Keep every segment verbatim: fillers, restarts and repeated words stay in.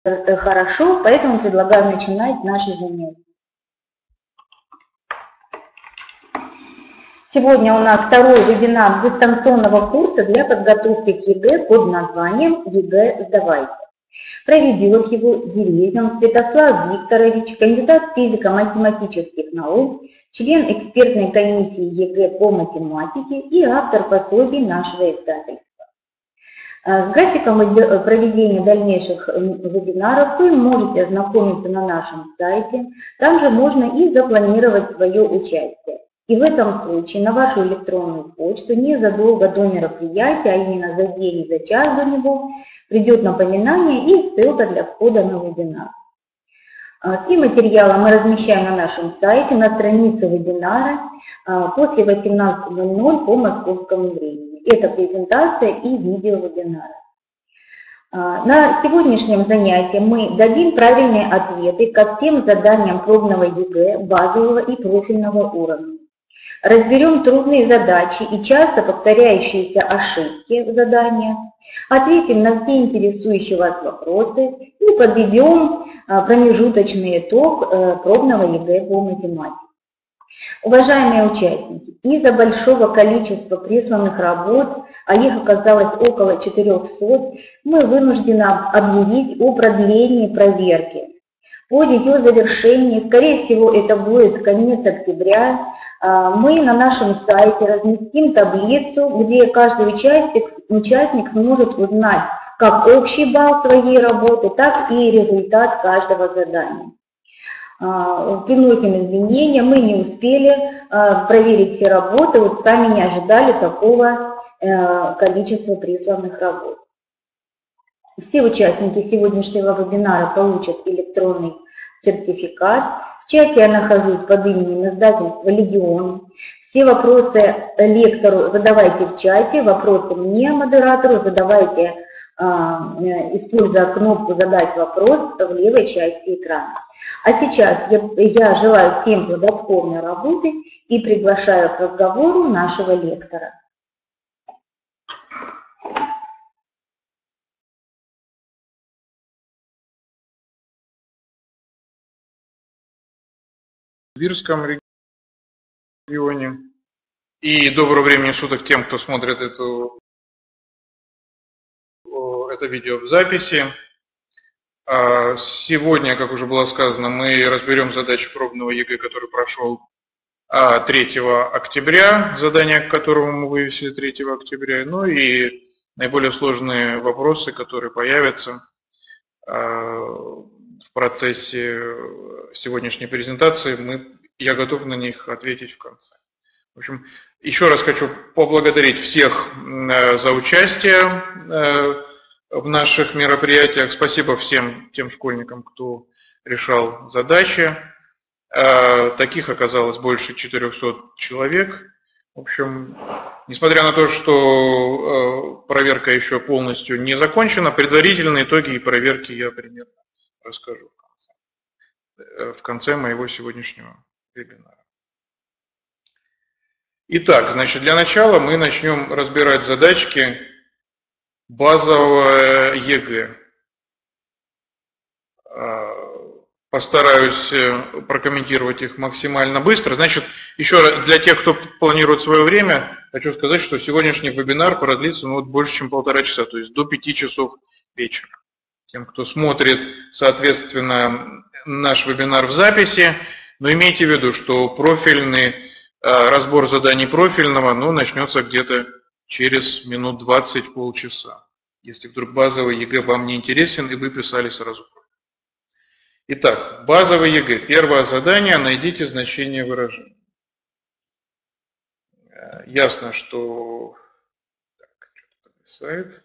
хорошо, поэтому предлагаю начинать наши занятия. Сегодня у нас второй вебинар дистанционного курса для подготовки к ЕГЭ под названием «ЕГЭ сдавайте». Проведет его Деревин Святослав Викторович, кандидат физико-математических наук, член экспертной комиссии ЕГЭ по математике и автор пособий нашего издательства. С графиком проведения дальнейших вебинаров вы можете ознакомиться на нашем сайте. Там же можно и запланировать свое участие. И в этом случае на вашу электронную почту незадолго до мероприятия, а именно за день и за час до него, придет напоминание и ссылка для входа на вебинар. Все материалы мы размещаем на нашем сайте, на странице вебинара после восемнадцати ноль-ноль по московскому времени. Это презентация и видео вебинара. На сегодняшнем занятии мы дадим правильные ответы ко всем заданиям пробного ЕГЭ базового и профильного уровня. Разберем трудные задачи и часто повторяющиеся ошибки в заданиях, ответим на все интересующие вас вопросы и подведем промежуточный итог пробного ЕГЭ по математике. Уважаемые участники, из-за большого количества присланных работ, а их оказалось около четырёхсот, мы вынуждены объявить о продлении проверки. По ее завершении, скорее всего, это будет конец октября, мы на нашем сайте разместим таблицу, где каждый участник, участник сможет узнать как общий балл своей работы, так и результат каждого задания. Приносим извинения, мы не успели проверить все работы, вот сами не ожидали такого количества присланных работ. Все участники сегодняшнего вебинара получат электронный сертификат. В чате я нахожусь под именем издательства «Легион». Все вопросы лектору задавайте в чате, вопросы мне, модератору, задавайте, используя кнопку «Задать вопрос» в левой части экрана. А сейчас я, я желаю всем плодотворной работы и приглашаю к разговору нашего лектора. В Тверском регионе. И доброго времени суток тем, кто смотрит эту, это видео в записи. Сегодня, как уже было сказано, мы разберем задачи пробного ЕГЭ, который прошел третьего октября, задание к которому мы вывесили третьего октября, ну и наиболее сложные вопросы, которые появятся в процессе сегодняшней презентации, мы, я готов на них ответить в конце. В общем, еще раз хочу поблагодарить всех за участие в наших мероприятиях. Спасибо всем тем школьникам, кто решал задачи. Таких оказалось больше четырёхсот человек. В общем, несмотря на то, что проверка еще полностью не закончена, предварительные итоги и проверки я примерно расскажу в конце, в конце моего сегодняшнего вебинара. Итак, значит, для начала мы начнем разбирать задачки базового ЕГЭ. Постараюсь прокомментировать их максимально быстро. Значит, еще раз, для тех, кто планирует свое время, хочу сказать, что сегодняшний вебинар продлится ну, вот больше, чем полтора часа, то есть до пяти часов вечера. Тем, кто смотрит, соответственно, наш вебинар в записи, но имейте в виду, что профильный разбор заданий профильного ну, начнется где-то через минут двадцать, полчаса. Если вдруг базовый ЕГЭ вам не интересен и вы писали сразу. Итак, базовый ЕГЭ. Первое задание. Найдите значение выражения. Ясно, что... Так, что-то повисает.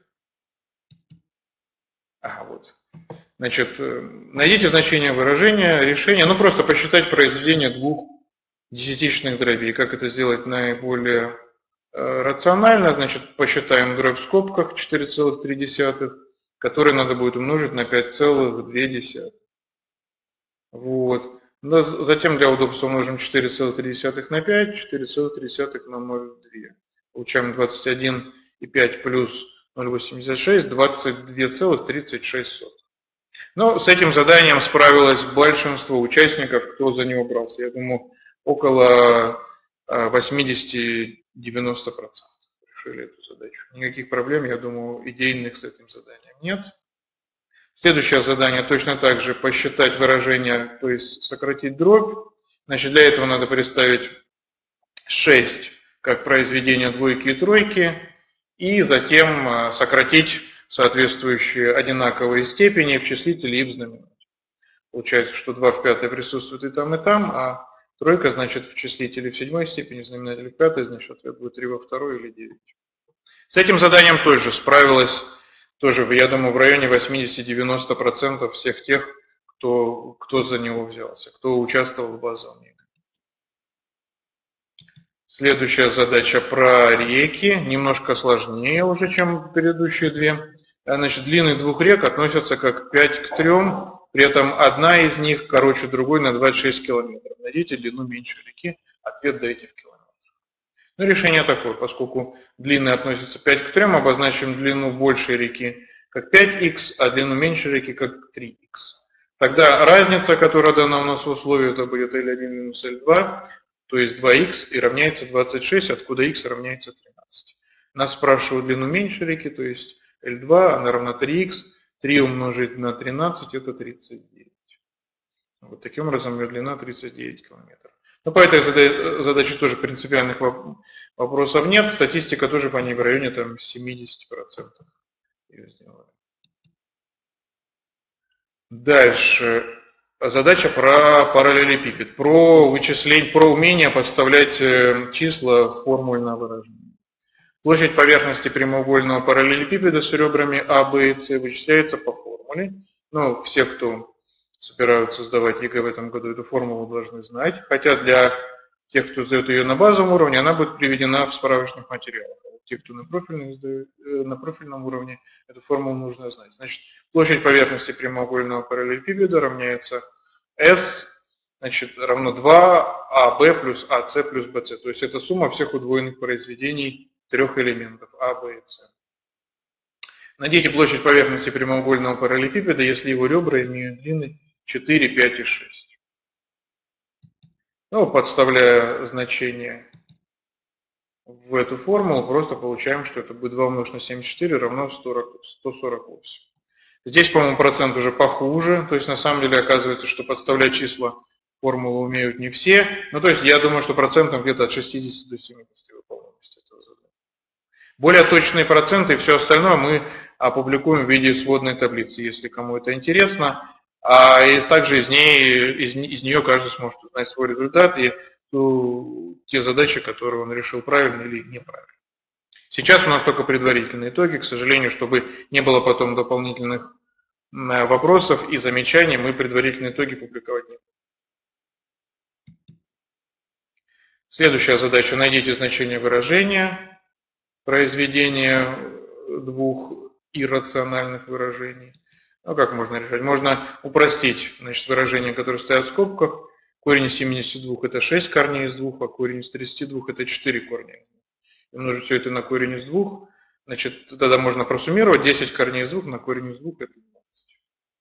Ага, вот. Значит, найдите значение выражения, решение. Ну, просто посчитать произведение двух десятичных дробей. Как это сделать наиболее рационально? Значит, посчитаем дробь в скобках четыре целых три десятых, который надо будет умножить на пять целых две десятых. Вот. Затем для удобства умножим четыре целых три десятых на пять, четыре целых три десятых на ноль целых две десятых. Получаем двадцать один и пять плюс ноль целых восемьдесят шесть, двадцать два целых тридцать шесть сотых. Но с этим заданием справилось большинство участников, кто за него брался. Я думаю, около восемьдесят-девяносто процентов решили эту задачу. Никаких проблем, я думаю, идейных с этим заданием нет. Следующее задание точно так же посчитать выражение, то есть сократить дробь. Значит, для этого надо представить шесть как произведение двойки и тройки, и затем сократить соответствующие одинаковые степени в числителе и в знаменателе. Получается, что два в пятой присутствует и там, и там, а тройка, значит, в числителе в седьмой степени, в знаменателе в пятой, значит, ответ будет три во второй или девять. С этим заданием тоже справилась, тоже, я думаю, в районе восемьдесят-девяносто процентов всех тех, кто, кто за него взялся, кто участвовал в базовом ЕГЭ. Следующая задача про реки, немножко сложнее уже, чем предыдущие две. Значит, длины двух рек относятся как пять к трем, при этом одна из них короче другой на двадцать шесть километров. Найдите длину меньшей реки, ответ дайте в километрах. Ну, решение такое, поскольку длины относятся пять к трем, обозначим длину большей реки как пять икс, а длину меньшей реки как три икс. Тогда разница, которая дана у нас в условии, это будет эль один минус эль два, то есть два икс, и равняется двадцать шесть, откуда х равняется тринадцать. Нас спрашивают длину меньшей реки, то есть эль два, она равна три икс, три умножить на тринадцать, это тридцать девять. Вот таким образом ее длина тридцать девять километров. Но по этой задаче тоже принципиальных вопросов нет, статистика тоже по ней в районе там, семьдесят процентов ее сделали. Дальше. Задача про параллелепипед, про вычисление, про умение подставлять числа в формульное выражение. Площадь поверхности прямоугольного параллелепипеда с ребрами А, Б и С вычисляется по формуле. Ну, все, кто собираются сдавать ЕГЭ в этом году, эту формулу должны знать. Хотя для тех, кто сдает ее на базовом уровне, она будет приведена в справочных материалах. А вот те, кто на профильном, сдает, на профильном уровне, эту формулу нужно знать. Значит, площадь поверхности прямоугольного параллелепипеда равняется S, значит, равно два а бэ плюс а цэ плюс бэ цэ. То есть это сумма всех удвоенных произведений трех элементов А, Б и С. Найдите площадь поверхности прямоугольного параллелепипеда, если его ребра имеют длины четыре, пять и шесть. Ну, подставляя значение в эту формулу, просто получаем, что это будет два умножить на семьдесят четыре равно сто сорок восемь. Здесь, по-моему, процент уже похуже, то есть на самом деле оказывается, что подставлять числа в формулу умеют не все. Ну, то есть я думаю, что процентом где-то от шестидесяти до семидесяти выполняемости этого задания. Более точные проценты и все остальное мы опубликуем в виде сводной таблицы, если кому это интересно. А и также из, ней, из, из нее каждый сможет узнать свой результат и ну, те задачи, которые он решил правильно или неправильно. Сейчас у нас только предварительные итоги. К сожалению, чтобы не было потом дополнительных вопросов и замечаний, мы предварительные итоги публиковать не будем. Следующая задача. Найдите значение выражения произведения двух иррациональных выражений. Ну, как можно решать? Можно упростить, значит, выражения, которые стоят в скобках. Корень из семидесяти двух это шесть корней из двух, а корень из тридцати двух это четыре корня из двух. Умножить все это на корень из двух, значит, тогда можно просуммировать десять корней из двух на корень из двух, это двенадцать.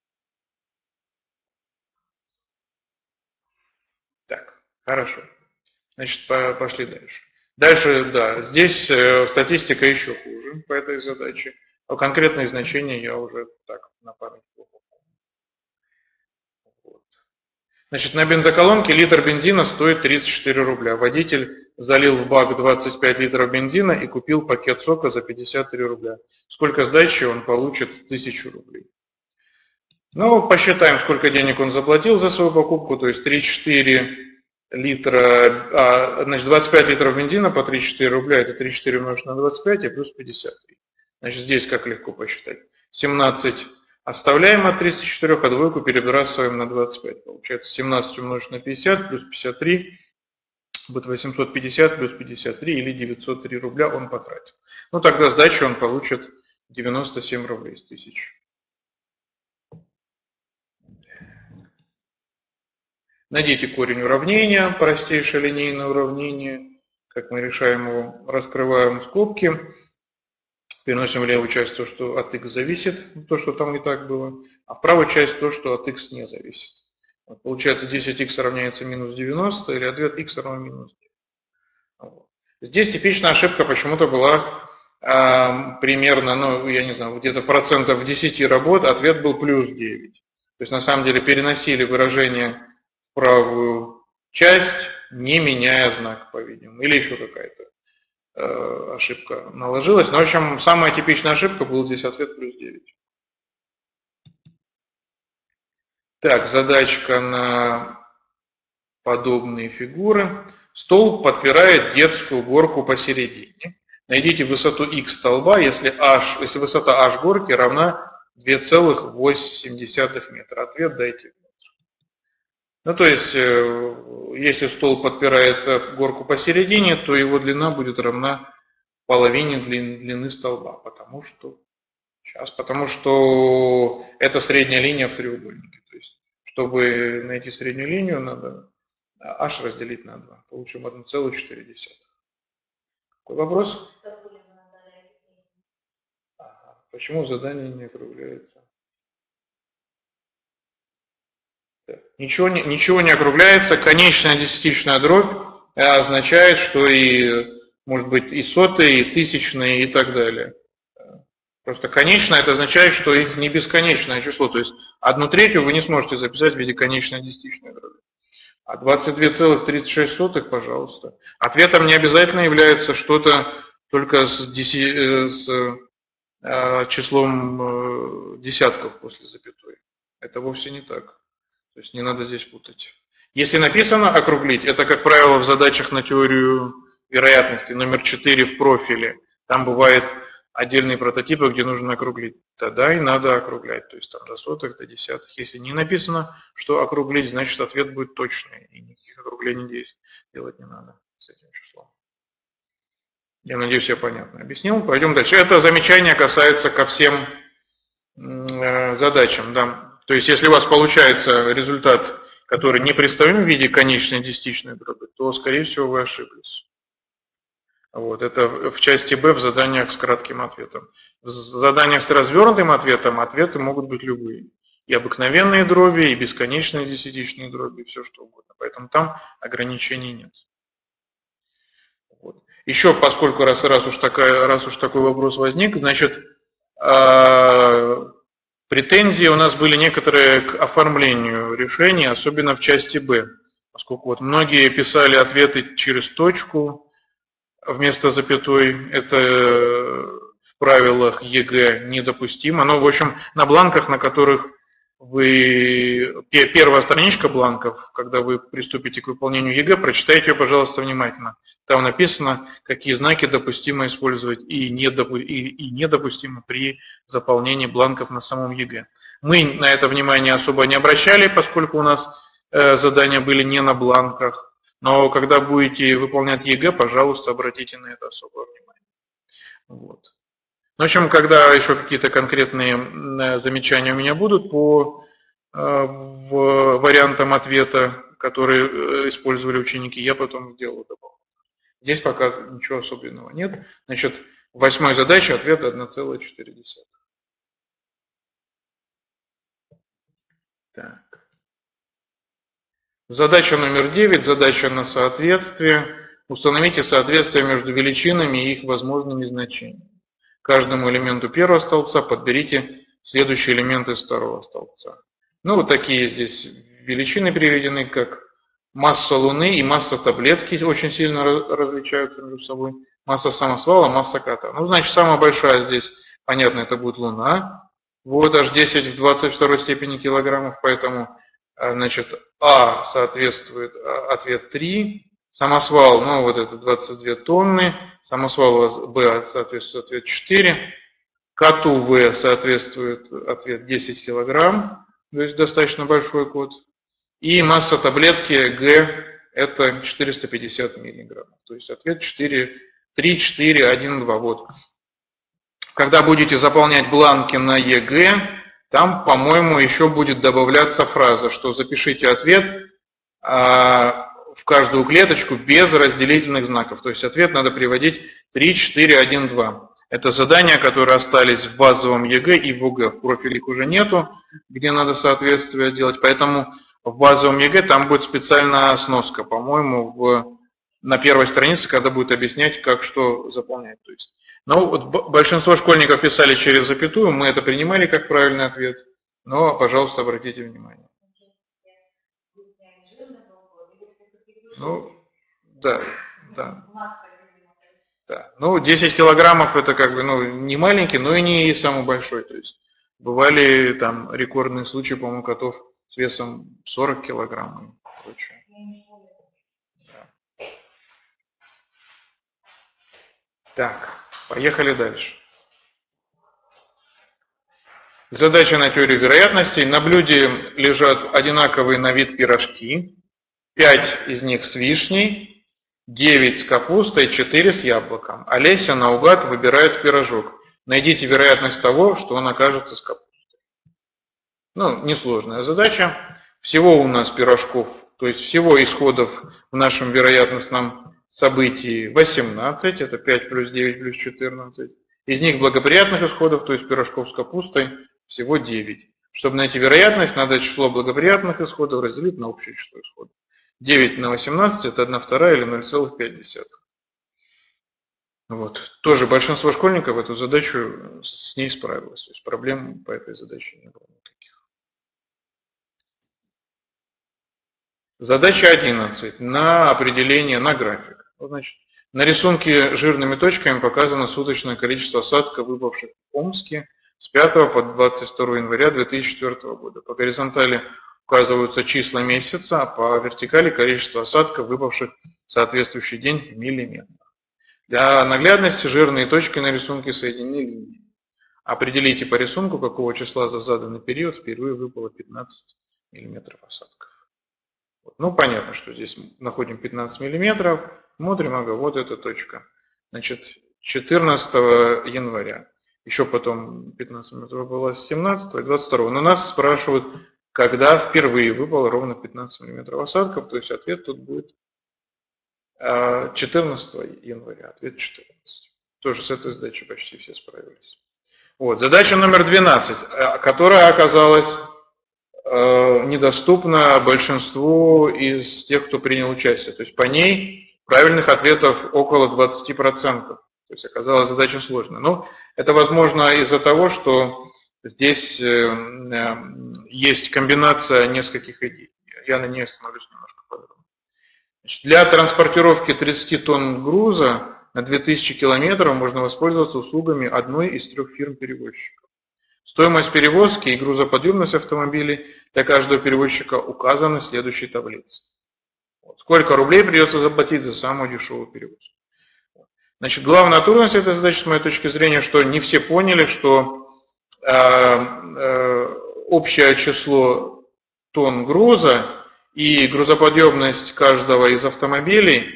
Так, хорошо. Значит, пошли дальше. Дальше, да, здесь статистика еще хуже по этой задаче. А конкретные значения я уже так на память плохо помню. Вот. Значит, на бензоколонке литр бензина стоит тридцать четыре рубля. Водитель залил в бак двадцать пять литров бензина и купил пакет сока за пятьдесят три рубля. Сколько сдачи он получит? тысячу рублей. Ну, посчитаем, сколько денег он заплатил за свою покупку. То есть тридцать четыре литра, а, значит, двадцать пять литров бензина по тридцать четыре рубля. Это тридцать четыре умножить на двадцать пять и плюс пятьдесят три. Значит, здесь как легко посчитать. семнадцать оставляем от тридцати четырёх, а двойку перебрасываем на двадцать пять. Получается семнадцать умножить на пятьдесят плюс пятьдесят три. Будет восемьсот пятьдесят плюс пятьдесят три или девятьсот три рубля он потратил. Ну тогда сдачу он получит девяносто семь рублей из тысячи. Найдите корень уравнения, простейшее линейное уравнение. Как мы решаем его? Раскрываем скобки. Переносим в левую часть то, что от x зависит, то, что там и так было, а в правую часть то, что от x не зависит. Вот, получается, десять икс равняется минус девяносто, или ответ x равно минус девять. Вот. Здесь типичная ошибка почему-то была э, примерно, ну, я не знаю, где-то процентов десять работ, ответ был плюс девять. То есть, на самом деле, переносили выражение в правую часть, не меняя знак, по-видимому, или еще какая-то ошибка наложилась. Но, в общем, самая типичная ошибка был здесь ответ плюс девять. Так, задачка на подобные фигуры. Столб подпирает детскую горку посередине. Найдите высоту x столба, если, h, если высота h горки равна две целых восемь десятых метра. Ответ дайте. Ну, то есть, если столб подпирает горку посередине, то его длина будет равна половине длины столба, потому что, сейчас, потому что это средняя линия в треугольнике. То есть, чтобы найти среднюю линию, надо h разделить на два. Получим одна целая четыре десятых. Какой вопрос? Ага. Почему задание не округляется? Ничего не, ничего не округляется. Конечная десятичная дробь означает, что и, может быть, и сотые, и тысячные, и так далее. Просто конечная это означает, что их не бесконечное число. То есть одну третью вы не сможете записать в виде конечной десятичной дроби. А двадцать две целых тридцать шесть сотых, пожалуйста. Ответом не обязательно является что-то только с, деси, с э, числом э, десятков после запятой. Это вовсе не так. То есть не надо здесь путать. Если написано округлить, это, как правило, в задачах на теорию вероятности номер четыре в профиле. Там бывают отдельные прототипы, где нужно округлить. Тогда и надо округлять. То есть там до сотых, до десятых. Если не написано, что округлить, значит ответ будет точный. И никаких округлений здесь делать не надо с этим числом. Я надеюсь, я понятно объяснил. Пойдем дальше. Это замечание касается ко всем э, задачам. Да. То есть, если у вас получается результат, который не представлен в виде конечной десятичной дроби, то, скорее всего, вы ошиблись. Вот, это в части Б в заданиях с кратким ответом. В заданиях с развернутым ответом ответы могут быть любые. И обыкновенные дроби, и бесконечные десятичные дроби, все что угодно. Поэтому там ограничений нет. Вот. Еще, поскольку раз, раз, уж такая, раз уж такой вопрос возник, значит, претензии у нас были некоторые к оформлению решения, особенно в части Б, поскольку вот многие писали ответы через точку вместо запятой. Это в правилах ЕГЭ недопустимо. Но, в общем, на бланках, на которых вы... Первая страничка бланков, когда вы приступите к выполнению ЕГЭ, прочитайте ее, пожалуйста, внимательно. Там написано, какие знаки допустимо использовать и, недопу... и, и недопустимо при заполнении бланков на самом ЕГЭ. Мы на это внимание особо не обращали, поскольку у нас э, задания были не на бланках. Но когда будете выполнять ЕГЭ, пожалуйста, обратите на это особое внимание. Вот. В общем, когда еще какие-то конкретные замечания у меня будут по э, вариантам ответа, которые использовали ученики, я потом сделаю дополнительно. Здесь пока ничего особенного нет. Значит, в восьмой задаче ответ одна целая четыре десятых. Так. Задача номер девять, задача на соответствие. Установите соответствие между величинами и их возможными значениями. Каждому элементу первого столбца подберите следующие элементы из второго столбца. Ну, вот такие здесь величины приведены, как масса Луны и масса таблетки очень сильно различаются между собой. Масса самосвала, масса кота. Ну, значит, самая большая здесь, понятно, это будет Луна. Вот аж десять в двадцать второй степени килограммов, поэтому, значит, А соответствует ответ три. Самосвал, ну, вот это двадцать две тонны. Самосвал Б соответствует ответ четыре. Коту В соответствует ответ десять килограмм. То есть достаточно большой кот. И масса таблетки Г это четыреста пятьдесят миллиграммов. То есть ответ четыре, три, четыре, один, два. Вот. Когда будете заполнять бланки на ЕГЭ, там, по-моему, еще будет добавляться фраза, что запишите ответ а, в каждую клеточку без разделительных знаков. То есть ответ надо приводить три, четыре, один, два. Это задания, которые остались в базовом ЕГЭ и в ОГЭ. В профиле их уже нету, где надо соответствие делать. Поэтому в базовом ЕГЭ там будет специальная сноска, по-моему, в, на первой странице, когда будет объяснять, как что заполнять. То есть, ну, вот большинство школьников писали через запятую, мы это принимали как правильный ответ, но, пожалуйста, обратите внимание. Ну, да, да. Да. Ну, десять килограммов это как бы, ну, не маленький, но и не самый большой. То есть бывали там рекордные случаи, по-моему, котов с весом сорок килограмм и прочее. Да. Так, поехали дальше. Задача на теорию вероятностей. На блюде лежат одинаковые на вид пирожки. пять из них с вишней, девять с капустой, четыре с яблоком. Олеся наугад выбирает пирожок. Найдите вероятность того, что он окажется с капустой. Ну, несложная задача. Всего у нас пирожков, то есть всего исходов в нашем вероятностном событии восемнадцать. Это пять плюс девять плюс четырнадцать. Из них благоприятных исходов, то есть пирожков с капустой, всего девять. Чтобы найти вероятность, надо число благоприятных исходов разделить на общее число исходов. девять на восемнадцать это одна вторая или ноль целых пять десятых. Вот. Тоже большинство школьников эту задачу с ней справилось. То есть проблем по этой задаче не было никаких. Задача одиннадцать. На определение, на график. Вот, значит, на рисунке жирными точками показано суточное количество осадков, выпавших в Омске с пятого по двадцать второе января две тысячи четвёртого года. По горизонтали указываются числа месяца, а по вертикали количество осадков, выпавших в соответствующий день в миллиметрах. Для наглядности жирные точки на рисунке соединены линией. Определите по рисунку, какого числа за заданный период впервые выпало пятнадцать миллиметров осадков. Вот. Ну, понятно, что здесь находим пятнадцать миллиметров, смотрим, ага, вот эта точка. Значит, четырнадцатого января. Еще потом пятнадцать миллиметров было с семнадцатого и двадцать второго. Но нас спрашивают, когда впервые выпало ровно пятнадцать миллиметров осадков, то есть ответ тут будет четырнадцатого января, ответ четырнадцать. Тоже с этой задачей почти все справились. Вот, задача номер двенадцать, которая оказалась э, недоступна большинству из тех, кто принял участие. То есть по ней правильных ответов около двадцати процентов. То есть оказалась задача сложная. Но это возможно из-за того, что здесь э, э, есть комбинация нескольких идей. Я на ней остановлюсь немножко подробно. Значит, для транспортировки тридцати тонн груза на две тысячи километров можно воспользоваться услугами одной из трех фирм-перевозчиков. Стоимость перевозки и грузоподъемность автомобилей для каждого перевозчика указаны в следующей таблице. Вот. Сколько рублей придется заплатить за самую дешевую перевозку. Значит, главная трудность этой задачи, с моей точки зрения, что не все поняли, что э, э, общее число тонн груза и грузоподъемность каждого из автомобилей,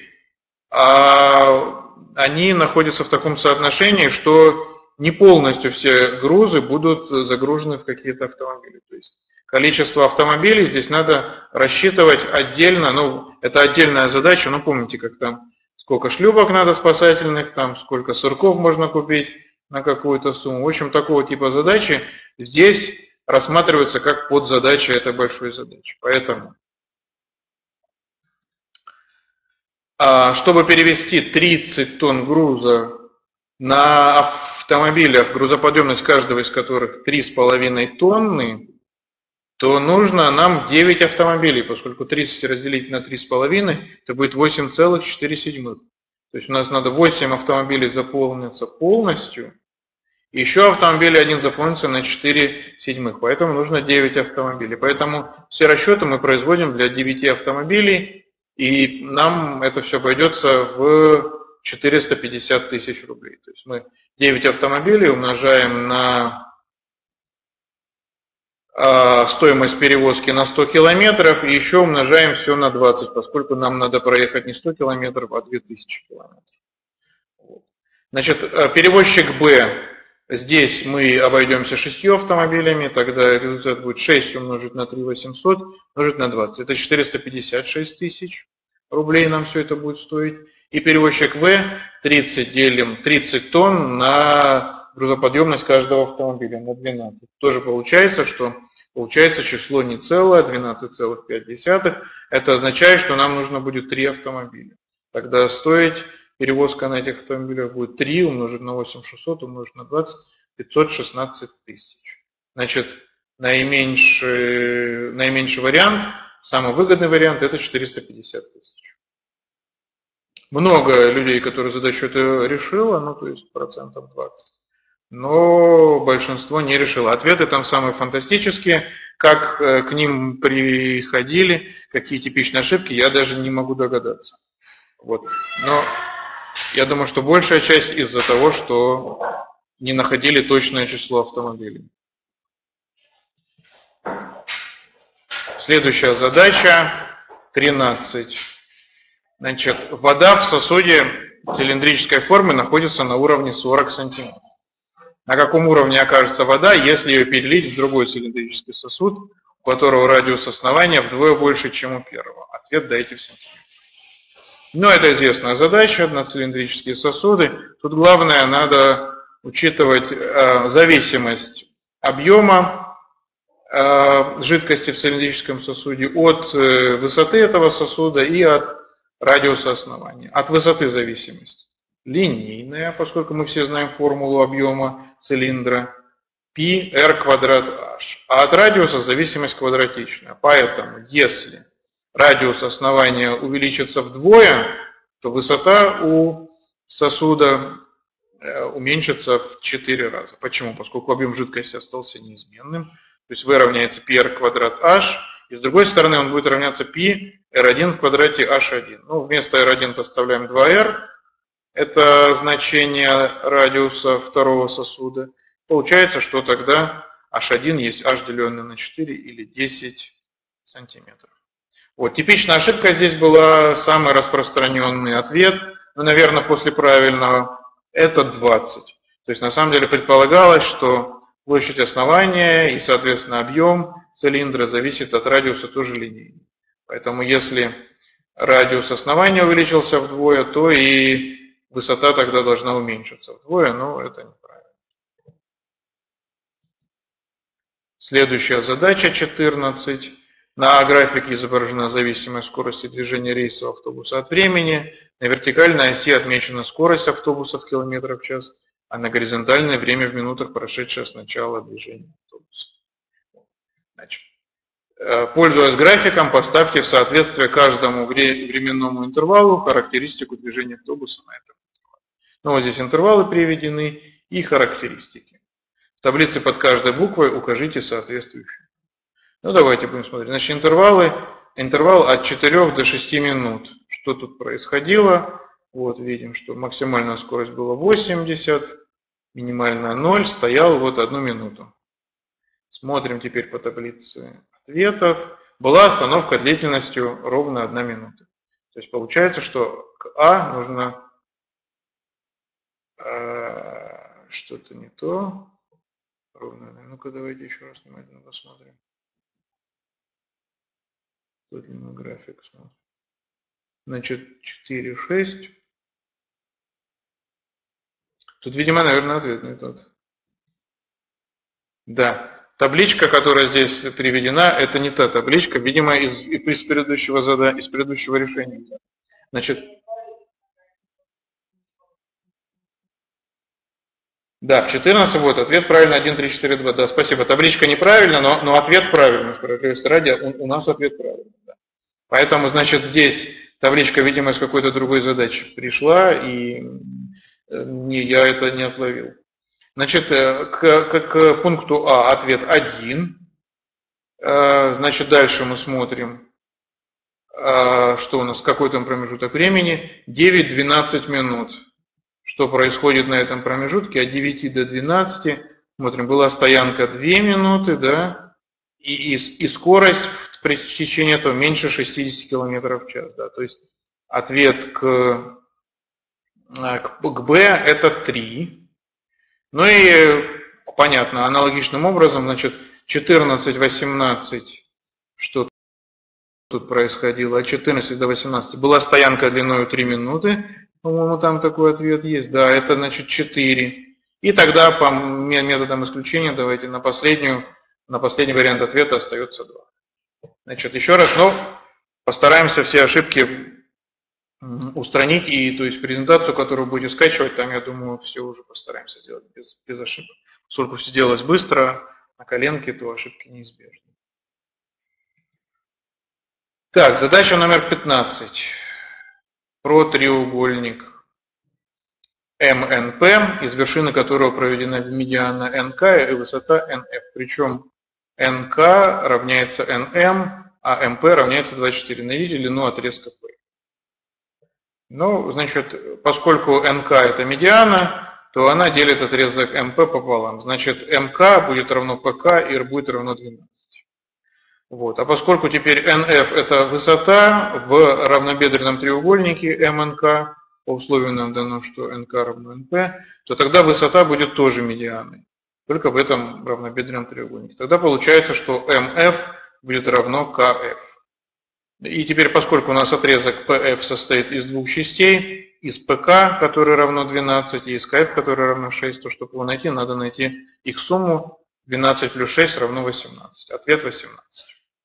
а, они находятся в таком соотношении, что не полностью все грузы будут загружены в какие-то автомобили. То есть количество автомобилей здесь надо рассчитывать отдельно, ну, это отдельная задача, но помните, как там, сколько шлюпок надо спасательных, там, сколько сырков можно купить на какую-то сумму. В общем, такого типа задачи здесь рассматривается как подзадача этой большой задачи. Поэтому чтобы перевести тридцать тонн груза на автомобилях, грузоподъемность каждого из которых три с половиной тонны, то нужно нам девять автомобилей, поскольку тридцать разделить на три с половиной, это будет восемь целых четыре десятых. То есть у нас надо восемь автомобилей заполниться полностью, и еще автомобиль один заполнится на четыре седьмых, поэтому нужно девять автомобилей. Поэтому все расчеты мы производим для девяти автомобилей, и нам это все обойдется в четыреста пятьдесят тысяч рублей. То есть мы девять автомобилей умножаем на э, стоимость перевозки на сто километров и еще умножаем все на двадцать, поскольку нам надо проехать не сто километров, а две тысячи километров. Вот. Значит, перевозчик Б, здесь мы обойдемся шестью автомобилями, тогда результат будет шесть умножить на три тысячи восемьсот умножить на двадцать. Это четыреста пятьдесят шесть тысяч рублей нам все это будет стоить. И перевозчик В тридцать делим тридцать тонн на грузоподъемность каждого автомобиля, на двенадцать. Тоже получается, что получается число не целое, двенадцать целых пять десятых. Это означает, что нам нужно будет три автомобиля. Тогда стоить перевозка на этих автомобилях будет три умножить на восемь тысяч шестьсот умножить на двадцать, пятьсот шестнадцать тысяч. Значит, наименьший, наименьший вариант, самый выгодный вариант, это четыреста пятьдесят тысяч. Много людей, которые задачу эту решило, ну то есть процентов двадцать. Но большинство не решило. Ответы там самые фантастические. Как к ним приходили, какие типичные ошибки, я даже не могу догадаться. Вот. Но я думаю, что большая часть из-за того, что не находили точное число автомобилей. Следующая задача тринадцать. Значит, вода в сосуде цилиндрической формы находится на уровне сорок сантиметров. На каком уровне окажется вода, если ее перелить в другой цилиндрический сосуд, у которого радиус основания вдвое больше, чем у первого? Ответ дайте в сантиметрах. Ну, это известная задача на цилиндрические сосуды. Тут главное, надо учитывать э, зависимость объема э, жидкости в цилиндрическом сосуде от э, высоты этого сосуда и от радиуса основания. От высоты зависимость линейная, поскольку мы все знаем формулу объема цилиндра, π r квадрат h. А от радиуса зависимость квадратичная. Поэтому, если радиус основания увеличится вдвое, то высота у сосуда уменьшится в четыре раза. Почему? Поскольку объем жидкости остался неизменным. То есть v равняется π r квадрат h. И с другой стороны он будет равняться π эр один в квадрате h один. Ну, вместо эр один поставляем два эр. Это значение радиуса второго сосуда. Получается, что тогда h один есть h деленное на четыре или десять сантиметров. Вот, типичная ошибка здесь была, самый распространенный ответ, ну, наверное, после правильного, это двадцать. То есть на самом деле предполагалось, что площадь основания и, соответственно, объем цилиндра зависит от радиуса тоже линейно. Поэтому если радиус основания увеличился вдвое, то и высота тогда должна уменьшиться вдвое, но это неправильно. Следующая задача четырнадцать. На графике изображена зависимость скорости движения рейса автобуса от времени. На вертикальной оси отмечена скорость автобуса в километрах в час, а на горизонтальной время в минутах, прошедшее с начала движения автобуса. Значит, пользуясь графиком, поставьте в соответствие каждому временному интервалу характеристику движения автобуса на этом интервале. Ну, вот здесь интервалы приведены и характеристики. В таблице под каждой буквой укажите соответствующие. Ну, давайте будем смотреть. Значит, интервалы, интервал от четырёх до шести минут. Что тут происходило? Вот, видим, что максимальная скорость была восемьдесят, минимальная ноль, стоял вот одну минуту. Смотрим теперь по таблице ответов. Была остановка длительностью ровно одна минута. То есть получается, что к А нужно э, что-то не то. Ровно. Ну-ка, давайте еще раз внимательно посмотрим. Тут мы график смотрим. Значит, четыре, шесть. Тут, видимо, наверное, ответ не тот. Да. Табличка, которая здесь приведена, это не та табличка, видимо, из, из предыдущего задания, из предыдущего решения. Значит, да, в четырнадцать, вот, ответ правильно, один, три, четыре, два. Да, спасибо. Табличка неправильна, но, но ответ правильный. Справедливости ради, у, у нас ответ правильный. Да. Поэтому, значит, здесь табличка, видимо, из какой-то другой задачи пришла, и не, я это не отловил. Значит, к, к, к пункту А ответ один. Значит, дальше мы смотрим, что у нас, какой там промежуток времени. девять-двенадцать минут. Что происходит на этом промежутке? От девяти до двенадцати. Смотрим, была стоянка две минуты, да, и, и, и скорость при течении этого меньше шестидесяти километров в час. Да, то есть ответ к, к, к Б это три. Ну и понятно, аналогичным образом, значит, четырнадцать-восемнадцать, что тут происходило от четырнадцати до восемнадцати. Была стоянка длиной три минуты. По-моему, там такой ответ есть. Да, это значит четыре. И тогда по методам исключения давайте на последнюю, на последний вариант ответа остается два. Значит, еще раз, ну, постараемся все ошибки устранить. И то есть презентацию, которую будете скачивать, там, я думаю, все уже постараемся сделать без, без ошибок. Поскольку все делалось быстро, на коленке, то ошибки неизбежны. Так, задача номер пятнадцать. Про треугольник эм эн пэ, из вершины которого проведена медиана эн ка и высота эн эф. Причем эн ка равняется эн эм, а эм пэ равняется двадцать четыре. Найдите длину отрезка P. Ну, значит, поскольку эн ка это медиана, то она делит отрезок эм пэ пополам. Значит, эм ка будет равно пэ ка и эр будет равно двенадцать. Вот. А поскольку теперь эн эф это высота в равнобедренном треугольнике эм эн ка, по условию нам дано, что эн ка равно эн пэ, то тогда высота будет тоже медианой, только в этом равнобедренном треугольнике. Тогда получается, что эм эф будет равно ка эф. И теперь, поскольку у нас отрезок пэ эф состоит из двух частей, из пэ ка, которое равно двенадцать, и из ка эф, которое равно шесть, то чтобы его найти, надо найти их сумму. двенадцать плюс шесть равно восемнадцать. Ответ восемнадцать.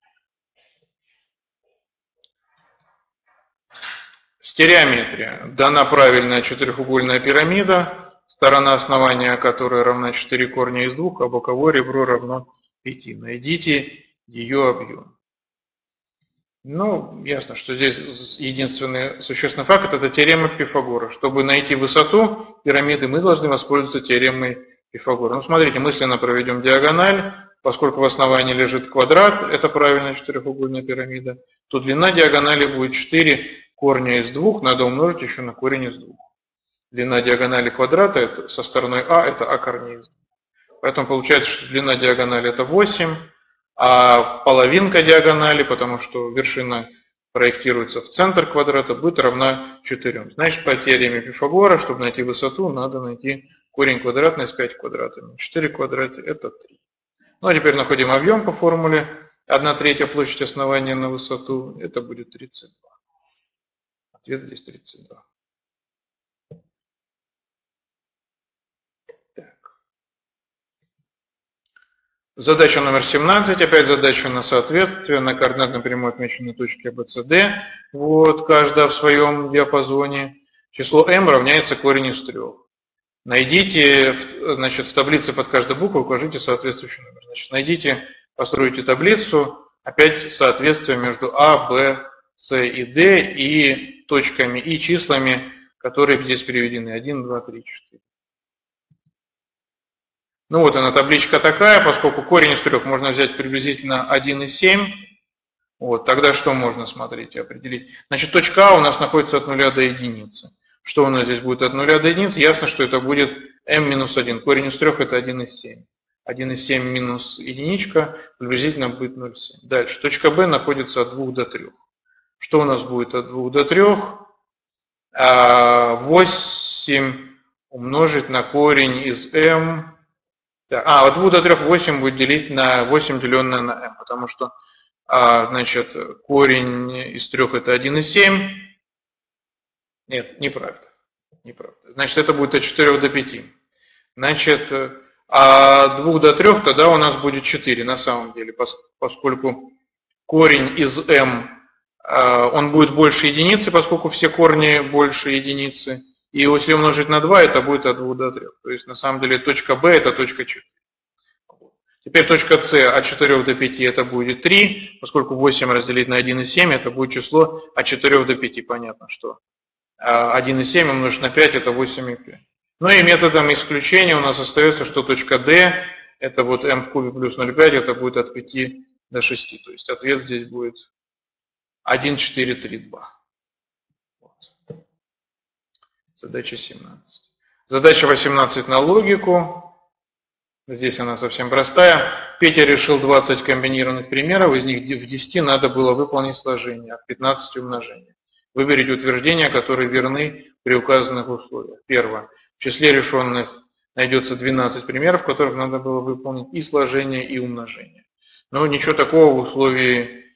Стереометрия. Дана правильная четырехугольная пирамида, сторона основания которой равна четыре корня из двух, а боковое ребро равно пяти. Найдите ее объем. Ну, ясно, что здесь единственный существенный факт – это теорема Пифагора. Чтобы найти высоту пирамиды, мы должны воспользоваться теоремой Пифагора. Ну, смотрите, мысленно проведем диагональ. Поскольку в основании лежит квадрат, это правильная четырехугольная пирамида, то длина диагонали будет четыре корня из двух, надо умножить еще на корень из двух. Длина диагонали квадрата это, со стороной а это а корней из двух. Поэтому получается, что длина диагонали это восемь, а половинка диагонали, потому что вершина проектируется в центр квадрата, будет равна четырем. Значит, по теореме Пифагора, чтобы найти высоту, надо найти корень квадратный из пяти квадратами. четыре в квадрате это три. Ну а теперь находим объем по формуле. одна третья площадь основания на высоту, это будет тридцать два. Ответ здесь тридцать два. Так. Задача номер семнадцать. Опять задача на соответствие. На координатной прямой отмечены точки а бэ цэ дэ. Вот, каждая в своем диапазоне. Число m равняется корень из трех. Найдите, значит, в таблице под каждой буквой укажите соответствующий номер. Значит, найдите, постройте таблицу. Опять соответствие между А, Б, С и Д и точками и числами, которые здесь переведены. один, два, три, четыре. Ну вот она, табличка такая, поскольку корень из трех можно взять приблизительно один и семь. Вот, тогда что можно, смотрите, определить? Значит, точка А у нас находится от нуля до единицы. Что у нас здесь будет от нуля до единицы? Ясно, что это будет m минус один. Корень из трех это один из семь. один из семь минус единичка приблизительно будет ноль целых семь. Дальше. Точка Б находится от двух до трех. Что у нас будет от двух до трех? восемь умножить на корень из m. А, от двух до трех восемь будет делить на восемь, деленное на m. Потому что, значит, корень из трех это один и семь. Нет, неправда. Неправда. Значит, это будет от четырёх до пяти. Значит, от двух до трех тогда у нас будет четыре на самом деле, поскольку корень из m, он будет больше единицы, поскольку все корни больше единицы. И если умножить на два, это будет от двух до трех. То есть, на самом деле, точка B это точка четыре. Теперь точка С от четырёх до пяти это будет три, поскольку восемь разделить на один и семь это будет число от четырёх до пяти. Понятно, что один и семь умножить на пять это восемь и пять. Ну и методом исключения у нас остается, что точка D это вот m в кубе плюс ноль целых пять, это будет от пяти до шести. То есть ответ здесь будет один, четыре, три, два. Вот. Задача семнадцать. Задача восемнадцать на логику. Здесь она совсем простая. Петя решил двадцать комбинированных примеров, из них в десяти надо было выполнить сложение, а в пятнадцати умножение. Выберите утверждения, которые верны при указанных условиях. Первое. В числе решенных найдется двенадцать примеров, в которых надо было выполнить и сложение, и умножение. Но ничего такого в условии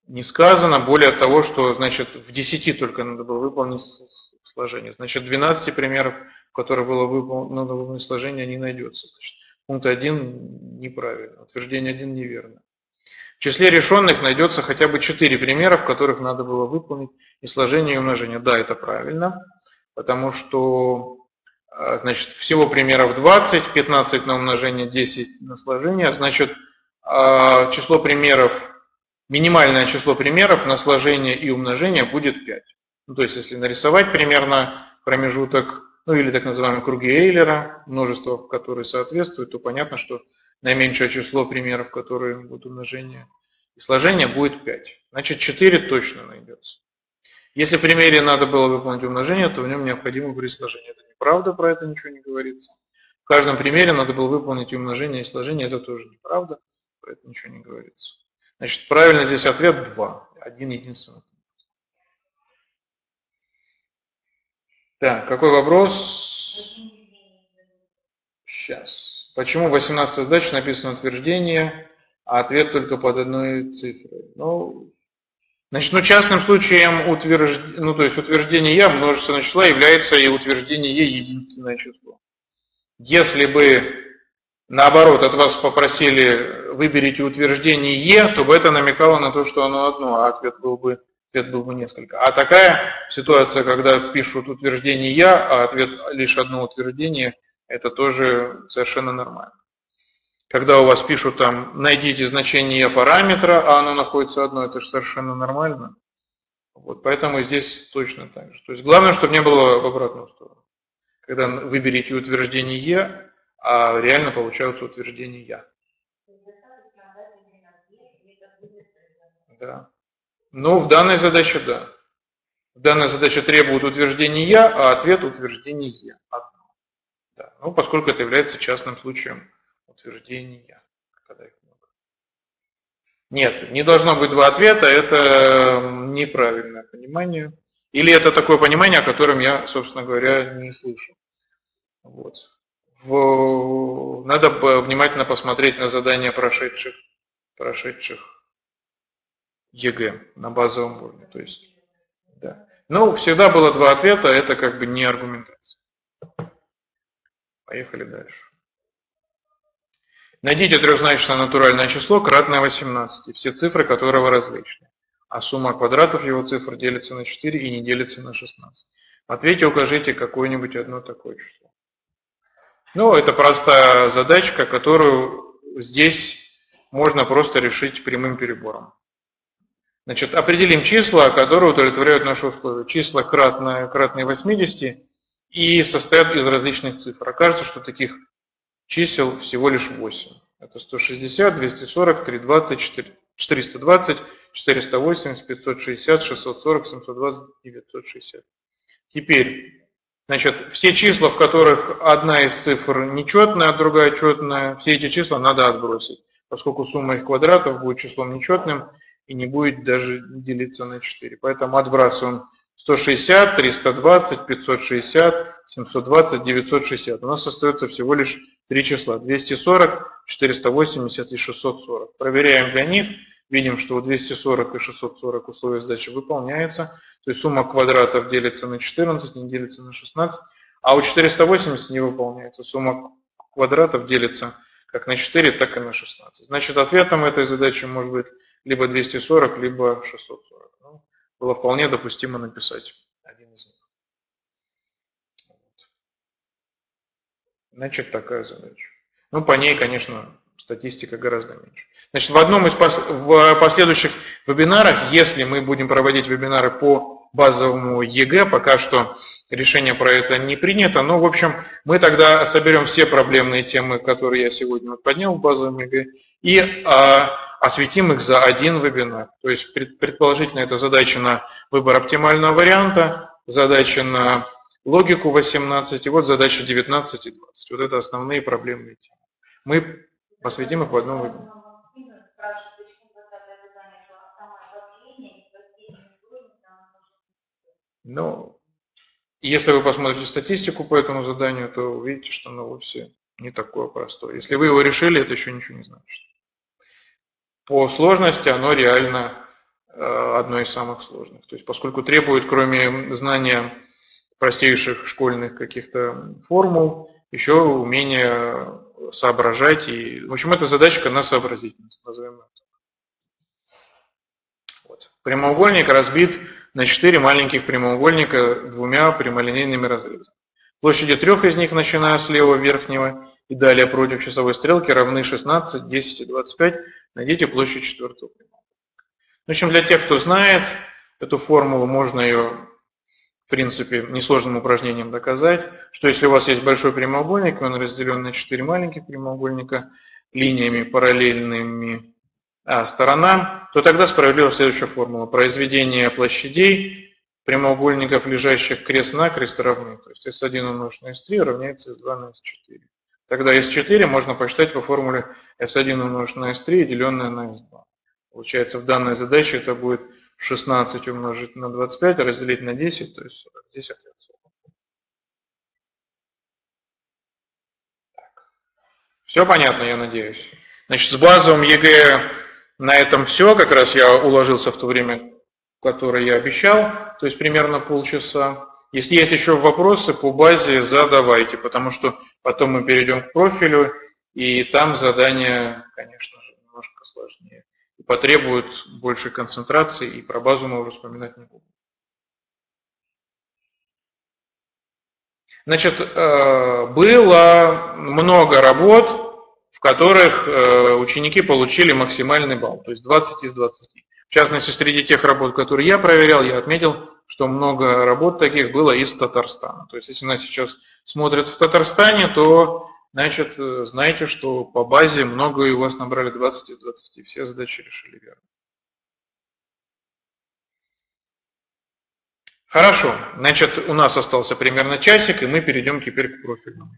не сказано. Более того, что, значит, в десяти только надо было выполнить сложение. Значит, двенадцать примеров, в которых было выполнено надо выполнить сложение, не найдется. Значит, пункт один неправильно, утверждение один неверно. В числе решенных найдется хотя бы четыре примера, в которых надо было выполнить и сложение, и умножение. Да, это правильно, потому что, значит, всего примеров двадцать, пятнадцать на умножение, десять на сложение. Значит, число примеров, минимальное число примеров на сложение и умножение будет пять. Ну, то есть, если нарисовать примерно промежуток, ну или так называемые круги Эйлера, множество, которые соответствуют, то понятно, что наименьшее число примеров, которые будут умножение и сложение, будет пять. Значит, четыре точно найдется. Если в примере надо было выполнить умножение, то в нем необходимо будет сложение. Это неправда, про это ничего не говорится. В каждом примере надо было выполнить умножение и сложение, это тоже неправда, про это ничего не говорится. Значит, правильно здесь ответ два. Один единственный. Так, какой вопрос? Сейчас. Почему в восемнадцатой задаче написано утверждение, а ответ только под одной цифрой? Ну, значит, ну, частным случаем утвержд... ну, то есть утверждение множественного числа является и утверждение единственное число. Если бы, наоборот, от вас попросили выберите утверждение, то бы это намекало на то, что оно одно, а ответ был бы, ответ был бы несколько. А такая ситуация, когда пишут утверждение а ответ лишь одно утверждение, это тоже совершенно нормально. Когда у вас пишут там, найдите значение параметра, а оно находится одно, это же совершенно нормально. Вот, поэтому здесь точно так же. То есть главное, чтобы не было в обратную сторону. Когда выберите утверждение, а реально получаются утверждения. Да. Ну, в данной задаче да. В данной задаче требует утверждения, а ответ утверждение одно. Да. Ну, поскольку это является частным случаем утверждения. Когда их много. Нет, не должно быть два ответа, это неправильное понимание. Или это такое понимание, о котором я, собственно говоря, не слышу. Вот. В... Надо внимательно посмотреть на задания прошедших, прошедших ЕГЭ на базовом уровне. То есть, да. Ну, всегда было два ответа, это как бы не аргументация. Поехали дальше. Найдите трехзначное натуральное число, кратное восемнадцати, все цифры которого различны, а сумма квадратов его цифр делится на четыре и не делится на шестнадцать. В ответе укажите какое-нибудь одно такое число. Ну, это простая задачка, которую здесь можно просто решить прямым перебором. Значит, определим числа, которые удовлетворяют наши условия. Числа кратные, кратные восьмидесяти и состоят из различных цифр. Окажется, что таких чисел всего лишь восемь. Это сто шестьдесят, двести сорок, триста двадцать, четыреста двадцать, четыреста восемьдесят, пятьсот шестьдесят, шестьсот сорок, семьсот двадцать, девятьсот шестьдесят. Теперь, значит, все числа, в которых одна из цифр нечетная, а другая четная, все эти числа надо отбросить, поскольку сумма их квадратов будет числом нечетным и не будет даже делиться на четыре. Поэтому отбрасываем сто шестьдесят, триста двадцать, пятьсот шестьдесят, семьсот двадцать, девятьсот шестьдесят. У нас остается всего лишь три числа. двести сорок, четыреста восемьдесят и шестьсот сорок. Проверяем для них. Видим, что у двухсот сорока и шестисот сорока условие задачи выполняется. То есть сумма квадратов делится на четырнадцать, не делится на шестнадцать. А у четырёхсот восьмидесяти не выполняется. Сумма квадратов делится как на четыре, так и на шестнадцать. Значит, ответом этой задачи может быть либо двести сорок, либо шестьсот сорок. Ну, было вполне допустимо написать один из них. Значит, такая задача. Ну, по ней, конечно, статистика гораздо меньше. Значит, в одном из пос... в последующих вебинарах, если мы будем проводить вебинары по базовому ЕГЭ, пока что решение про это не принято, но, в общем, мы тогда соберем все проблемные темы, которые я сегодня вот поднял в базовом ЕГЭ, и а, осветим их за один вебинар. То есть, предположительно, это задача на выбор оптимального варианта, задача на логику восемнадцать, и вот задача девятнадцать и двадцать. Вот это основные проблемные темы. Мы посвятим их в одном вебинаре. Но если вы посмотрите статистику по этому заданию, то увидите, что оно вовсе не такое простое. Если вы его решили, это еще ничего не значит. По сложности оно реально одно из самых сложных. То есть поскольку требует, кроме знания простейших школьных каких-то формул, еще умение соображать. И, в общем, это задачка на сообразительность, назовем это. Вот. Прямоугольник разбит на четыре маленьких прямоугольника двумя прямолинейными разрезами. Площади трех из них, начиная с левого верхнего и далее против часовой стрелки, равны шестнадцать, десять и двадцать пять. Найдите площадь четвертого прямоугольника. В общем, для тех, кто знает эту формулу, можно ее, в принципе, несложным упражнением доказать, что если у вас есть большой прямоугольник, он разделен на четыре маленьких прямоугольника линиями параллельными а, сторонам, то тогда справедлива следующая формула. Произведение площадей прямоугольников, лежащих крест-накрест, равны. То есть эс один умножить на эс три равняется эс два на эс четыре. Тогда эс четыре можно посчитать по формуле эс один умножить на эс три, деленное на эс два. Получается, в данной задаче это будет шестнадцать умножить на двадцать пять, разделить на десять, то есть сорок. Здесь ответ сорок. Все понятно, я надеюсь. Значит, с базовым ЕГЭ на этом все. Как раз я уложился в то время, которое я обещал, то есть примерно полчаса. Если есть еще вопросы по базе, задавайте, потому что потом мы перейдем к профилю, и там задания, конечно же, немножко сложнее. И потребуют большей концентрации, и про базу мы уже вспоминать не будем. Значит, было много работ, в которых ученики получили максимальный балл, то есть двадцать из двадцати. В частности, среди тех работ, которые я проверял, я отметил, что много работ таких было из Татарстана. То есть, если нас сейчас смотрят в Татарстане, то, значит, знаете, что по базе много у вас набрали двадцать из двадцати. Все задачи решили верно. Хорошо. Значит, у нас остался примерно часик, и мы перейдем теперь к профильному.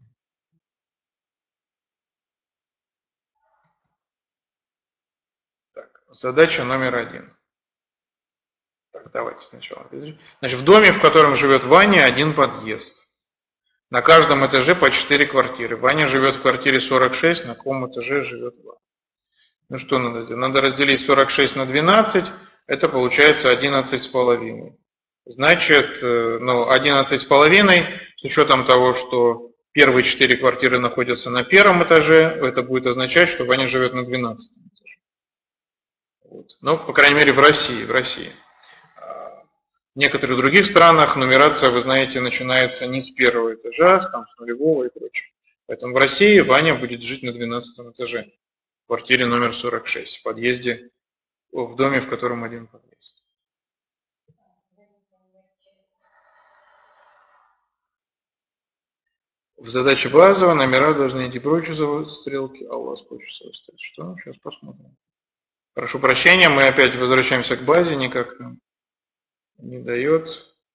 Так, задача номер один. Так, давайте сначала. Значит, в доме, в котором живет Ваня, один подъезд. На каждом этаже по четыре квартиры. Ваня живет в квартире сорок шесть, на каком этаже живет Ваня. Ну что надо сделать? Надо разделить сорок шесть на двенадцать, это получается одиннадцать с половиной. Значит, ну, одиннадцать с половиной, с учетом того, что первые четыре квартиры находятся на первом этаже, это будет означать, что Ваня живет на двенадцатом этаже. Вот. Ну, по крайней мере, в России. В России. В некоторых других странах нумерация, вы знаете, начинается не с первого этажа, там, с нулевого и прочее. Поэтому в России Ваня будет жить на двенадцатом этаже, в квартире номер сорок шесть, в подъезде, в доме, в котором один подъезд. В задаче базовая номера должны идти по часовой стрелке, а у вас по часовой стрелке. Что? Сейчас посмотрим. Прошу прощения, мы опять возвращаемся к базе, никак нам не дает.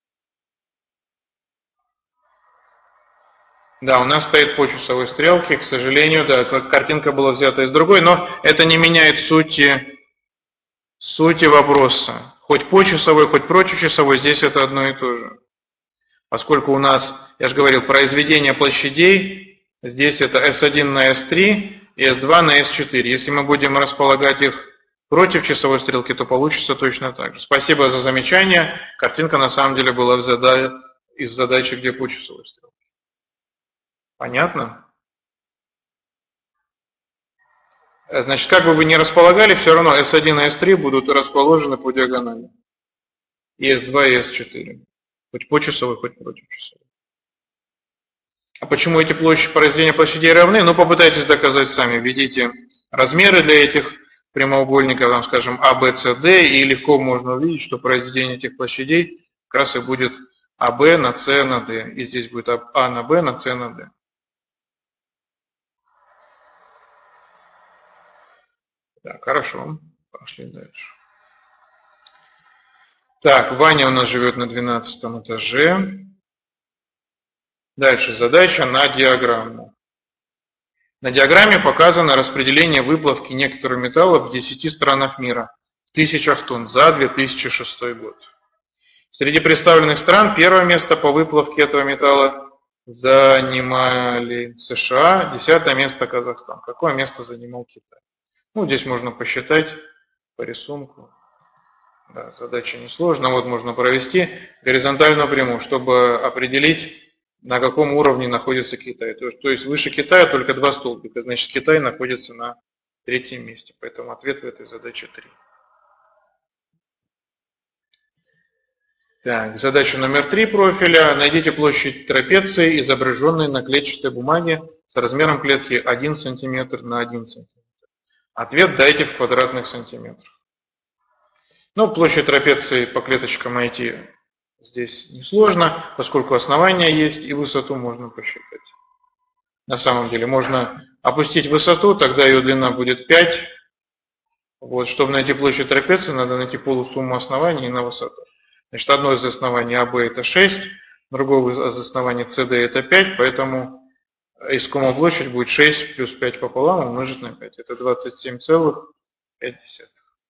Да, у нас стоит по часовой стрелке, к сожалению, да, картинка была взята из другой, но это не меняет сути, сути вопроса. Хоть по часовой, хоть против часовой, здесь это одно и то же. Поскольку у нас, я же говорил, произведение площадей, здесь это эс один на эс три и эс два на эс четыре. Если мы будем располагать их против часовой стрелки, то получится точно так же. Спасибо за замечание. Картинка на самом деле была из задачи, где по часовой стрелке. Понятно? Значит, как бы вы ни располагали, все равно эс один и эс три будут расположены по диагонали. И эс два, и эс четыре. Хоть по часовой, хоть против часовой. А почему эти площади, произведения площадей равны? Ну, попытайтесь доказать сами. Введите размеры для этих прямоугольников, там, скажем, А, Б, С, Д, и легко можно увидеть, что произведение этих площадей как раз и будет А, Б на С на Д. И здесь будет А на Б на С на Д. Так, хорошо. Пошли дальше. Так, Ваня у нас живет на двенадцатом этаже. Дальше задача на диаграмму. На диаграмме показано распределение выплавки некоторых металлов в десяти странах мира в тысячах тонн за две тысячи шестой год. Среди представленных стран первое место по выплавке этого металла занимали США, десятое место Казахстан. Какое место занимал Китай? Ну, здесь можно посчитать по рисунку. Да, задача несложная. Вот можно провести горизонтальную прямую, чтобы определить, на каком уровне находится Китай. То, то есть выше Китая только два столбика, значит Китай находится на третьем месте. Поэтому ответ в этой задаче три. Так, задача номер три профиля. Найдите площадь трапеции, изображенной на клетчатой бумаге с размером клетки один сантиметр на один сантиметр. Ответ дайте в квадратных сантиметрах. Ну, площадь трапеции по клеточкам найти здесь несложно, поскольку основание есть и высоту можно посчитать. На самом деле можно опустить высоту, тогда ее длина будет пять. Вот, чтобы найти площадь трапеции, надо найти полусумму оснований на высоту. Значит, одно из оснований АВ это шесть, другое из оснований СД это пять, поэтому искомая площадь будет шесть плюс пять пополам умножить на пять. Это двадцать семь целых пять десятых.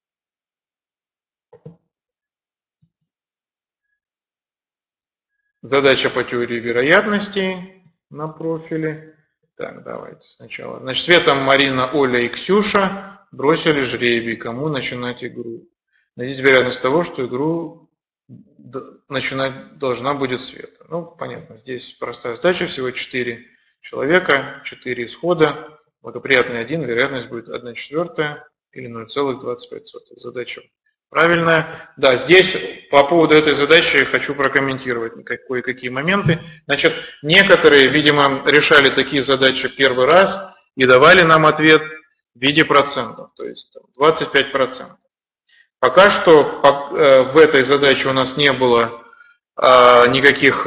Задача по теории вероятностей на профиле. Так, давайте сначала. Значит, Света, Марина, Оля и Ксюша бросили жребий, кому начинать игру. Найдите вероятность того, что игру начинать должна будет Света. Ну, понятно, здесь простая задача, всего четыре человека, четыре исхода. Благоприятный один, вероятность будет одна четвертая или ноль целых двадцать пять сотых. Задача правильная. Да, здесь по поводу этой задачи хочу прокомментировать кое-какие моменты. Значит, некоторые, видимо, решали такие задачи первый раз и давали нам ответ в виде процентов, то есть двадцать пять процентов. Пока что в этой задаче у нас не было никаких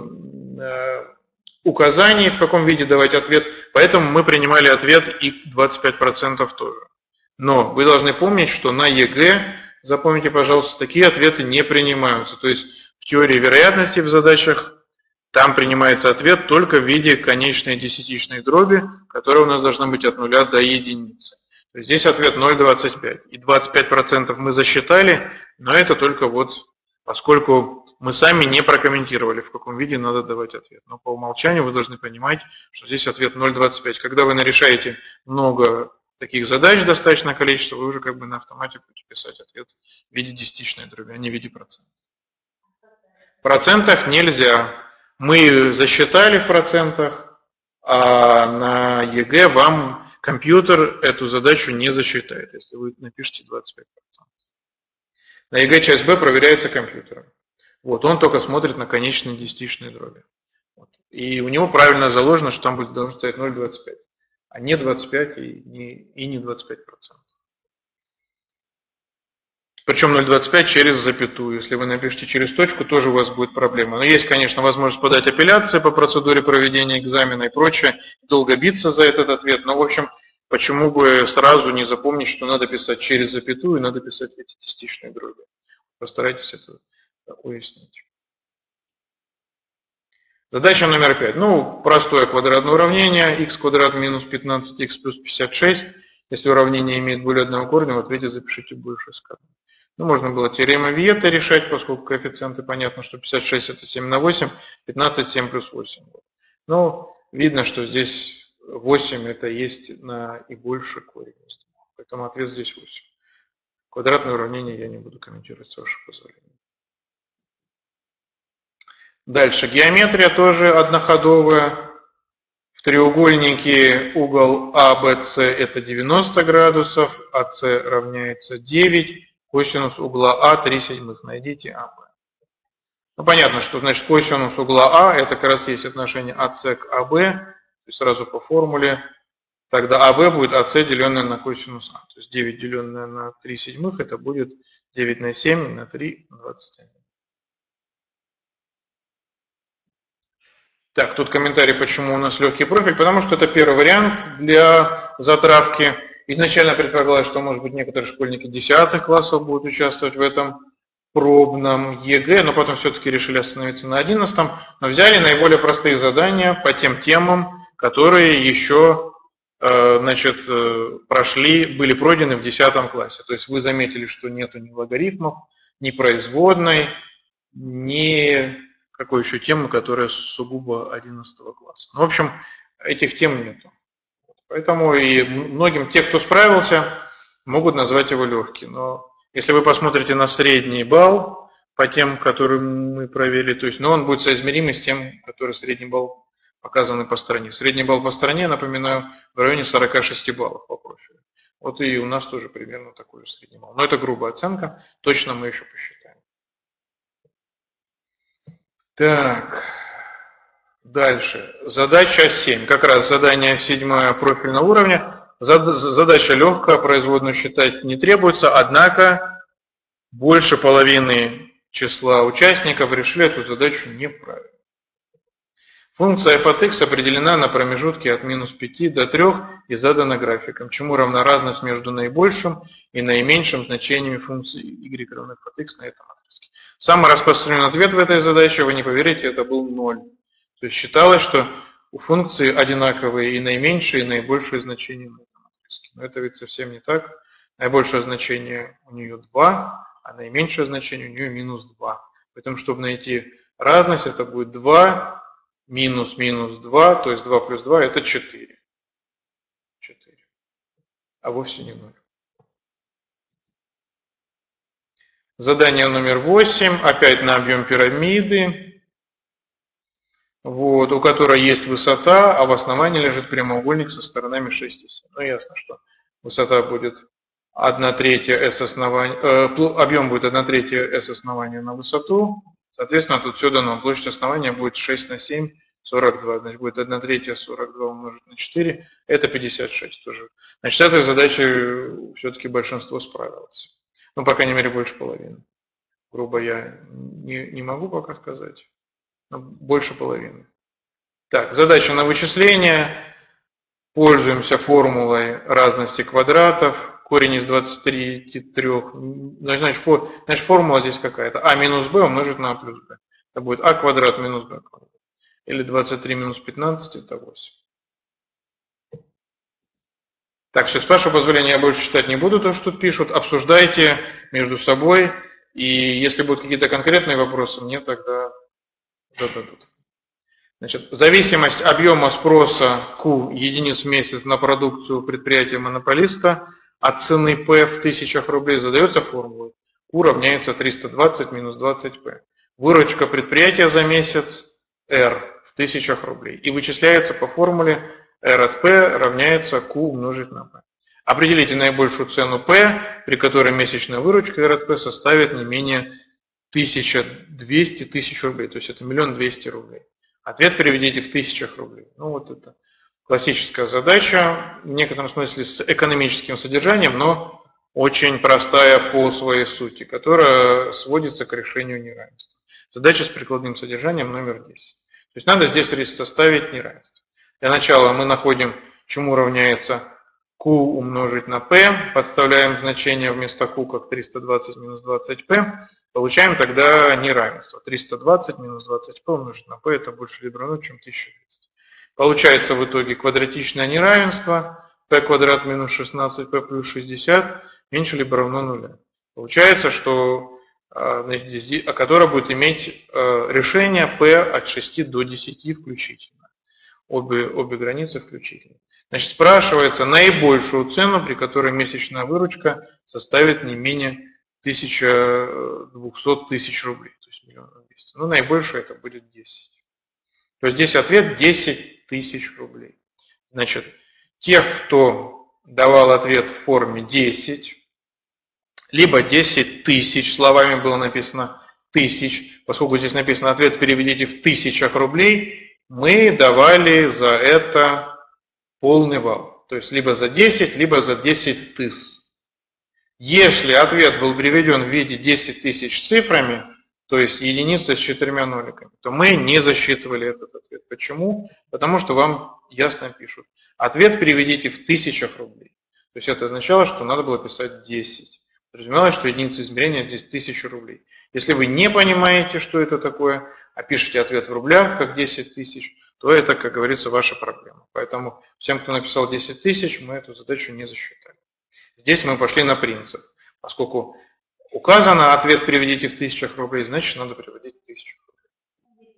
указаний, в каком виде давать ответ, поэтому мы принимали ответ и двадцать пять процентов тоже. Но вы должны помнить, что на ЕГЭ, запомните, пожалуйста, такие ответы не принимаются. То есть в теории вероятности в задачах там принимается ответ только в виде конечной десятичной дроби, которая у нас должна быть от нуля до единицы. То есть здесь ответ ноль целых двадцать пять. И двадцать пять процентов мы засчитали, но это только вот, поскольку мы сами не прокомментировали, в каком виде надо давать ответ. Но по умолчанию вы должны понимать, что здесь ответ ноль целых двадцать пять. Когда вы нарешаете много таких задач, достаточное количество, вы уже как бы на автомате будете писать ответ в виде десятичной дроби, а не в виде процента. В процентах нельзя. Мы засчитали в процентах, а на ЕГЭ вам компьютер эту задачу не засчитает, если вы напишите двадцать пять процентов. На ЕГЭ часть Б проверяется компьютером. Вот, он только смотрит на конечные десятичные дроби. Вот. И у него правильно заложено, что там будет должно стоять ноль целых двадцать пять, а не двадцать пять и не, и не двадцать пять процентов. Причем ноль целых двадцать пять через запятую. Если вы напишете через точку, тоже у вас будет проблема. Но есть, конечно, возможность подать апелляции по процедуре проведения экзамена и прочее, долго биться за этот ответ. Но, в общем, почему бы сразу не запомнить, что надо писать через запятую и надо писать эти десятичные дроби. Постарайтесь это уяснить. Задача номер пять. Ну, простое квадратное уравнение. Х квадрат минус пятнадцать х плюс пятьдесят шесть. Если уравнение имеет более одного корня, в ответе запишите больше сказанное. Ну, можно было теорему Виета решать, поскольку коэффициенты понятно, что пятьдесят шесть это семь на восемь, пятнадцать семь плюс восемь. Но видно, что здесь восемь это есть на и больше корень. Поэтому ответ здесь восемь. Квадратное уравнение я не буду комментировать, с вашего позволения. Дальше. Геометрия тоже одноходовая. В треугольнике угол А Бэ С это девяносто градусов, А С равняется девять. Косинус угла А три седьмых. Найдите АБ. Ну, понятно, что значит косинус угла А это как раз есть отношение АС к АБ. То есть сразу по формуле. Тогда АБ будет АС, деленное на косинус А. То есть девять, деленное на три седьмых, это будет девять на семь на три, двадцать один. Так, тут комментарий, почему у нас легкий профиль. Потому что это первый вариант для затравки. Изначально предполагалось, что, может быть, некоторые школьники десятых классов будут участвовать в этом пробном ЕГЭ, но потом все-таки решили остановиться на одиннадцатом. Но взяли наиболее простые задания по тем темам, которые еще значит, прошли, были пройдены в десятом классе. То есть вы заметили, что нету ни логарифмов, ни производной, ни какой еще темы, которая сугубо одиннадцатого класса. Ну, в общем, этих тем нету. Поэтому и многим, те, кто справился, могут назвать его легкий. Но Если вы посмотрите на средний балл по тем, которые мы провели, то есть, но он будет соизмеримый с тем, который средний балл показаны по стране. Средний балл по стране, напоминаю, в районе сорока шести баллов по профилю. Вот и у нас тоже примерно такой же средний балл. Но это грубая оценка, точно мы еще посчитаем. Так, дальше. Задача семь. Как раз задание седьмое профильного уровня. Задача легкая, производную считать не требуется, однако больше половины числа участников решили эту задачу неправильно. Функция f от x определена на промежутке от минус пяти до трёх и задана графиком, чему равна разность между наибольшим и наименьшим значениями функции y равно f от x на этом отрезке. Самый распространенный ответ в этой задаче, вы не поверите, это был ноль. То есть считалось, что у функции одинаковые и наименьшие, и наибольшие значения на этом отрезке. Но это ведь совсем не так. Наибольшее значение у нее два, а наименьшее значение у нее минус два. Поэтому, чтобы найти разность, это будет два минус минус два, то есть два плюс два это четыре. четыре. А вовсе не ноль. Задание номер восемь, опять на объем пирамиды, вот, у которой есть высота, а в основании лежит прямоугольник со сторонами шесть и семь. Ну, ясно, что высота будет одна третья s основания, э, объем будет одна третья s основания на высоту. Соответственно, тут все дано. Площадь основания будет шесть на семь, сорок два. Значит, будет одна третья сорок два умножить на четыре. Это пятьдесят шесть тоже. Значит, этой задачей все-таки большинство справилось. Ну, по крайней мере, больше половины. Грубо я не, не могу пока сказать. Но больше половины. Так, задача на вычисление. Пользуемся формулой разности квадратов. Корень из двадцати трёх до трёх. Значит, фор, значит, формула здесь какая-то. А минус b умножить на а плюс b. Это будет а квадрат минус b квадрат. Или двадцать три минус пятнадцать, это восемь. Так, все, с вашего позволения я больше читать не буду то, что тут пишут. Обсуждайте между собой. И если будут какие-то конкретные вопросы, мне тогда зададут. Значит, зависимость объема спроса Q единиц в месяц на продукцию предприятия-монополиста от цены P в тысячах рублей задается формулой. Q равняется триста двадцать минус двадцать P. Выручка предприятия за месяц R в тысячах рублей. И вычисляется по формуле R от P равняется Q умножить на P. Определите наибольшую цену P, при которой месячная выручка R от P составит не менее тысяча двести тысяч рублей. То есть это миллион двести рублей. Ответ переведите в тысячах рублей. Ну вот это классическая задача, в некотором смысле с экономическим содержанием, но очень простая по своей сути, которая сводится к решению неравенства. Задача с прикладным содержанием номер десять. То есть надо здесь составить неравенство. Для начала мы находим, чему равняется Q умножить на P, подставляем значение вместо Q как триста двадцать минус двадцать P, получаем тогда неравенство. триста двадцать минус двадцать P умножить на P это больше либо равно, чем тысяча двести. Получается в итоге квадратичное неравенство, P квадрат минус шестнадцать P плюс шестьдесят меньше либо равно нуля. Получается, что которое будет иметь решение P от шести до десяти включительно. Обе, обе границы включительно. Значит, спрашивается наибольшую цену, при которой месячная выручка составит не менее тысяча двести тысяч рублей. То есть миллион двести. Ну, наибольшее это будет десять. То есть здесь ответ десять тысяч рублей. Значит, тех, кто давал ответ в форме десять, либо десять тысяч, словами было написано тысяч, поскольку здесь написано ответ переведите в тысячах рублей, мы давали за это полный балл. То есть либо за десять, либо за десять тысяч. Если ответ был приведен в виде десять тысяч цифрами, то есть единица с четырьмя ноликами, то мы не засчитывали этот ответ. Почему? Потому что вам ясно пишут. Ответ переведите в тысячах рублей. То есть это означало, что надо было писать десять. Подразумевалось, что единица измерения здесь тысяча рублей. Если вы не понимаете, что это такое, а пишете ответ в рублях, как десять тысяч, то это, как говорится, ваша проблема. Поэтому всем, кто написал десять тысяч, мы эту задачу не засчитали. Здесь мы пошли на принцип. Поскольку указано ответ переведите в тысячах рублей, значит надо переводить в тысячах рублей.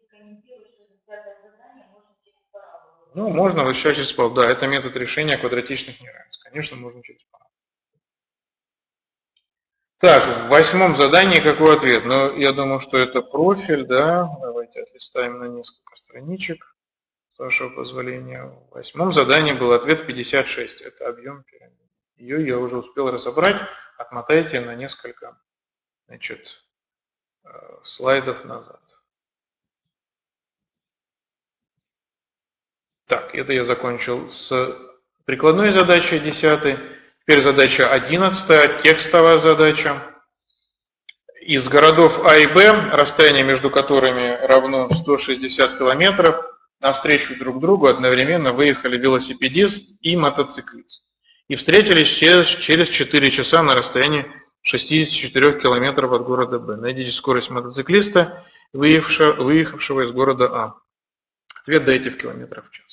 Ну, можно вычислять через параболу. Да, это метод решения квадратичных неравенств. Конечно, можно через параболу. Так, в восьмом задании какой ответ? Ну, я думаю, что это профиль, да. Давайте отлистаем на несколько страничек, с вашего позволения. В восьмом задании был ответ пятьдесят шесть. Это объем пирамиды. Ее я уже успел разобрать. Отмотайте на несколько, значит, слайдов назад. Так, это я закончил с прикладной задачей десятой. Теперь задача одиннадцатая, текстовая задача. Из городов А и Б, расстояние между которыми равно сто шестьдесят километров, навстречу друг другу одновременно выехали велосипедист и мотоциклист. И встретились через, через четыре часа на расстоянии шестидесяти четырёх километров от города Б. Найдите скорость мотоциклиста, выехавшего, выехавшего из города А. Ответ дайте в километрах в час.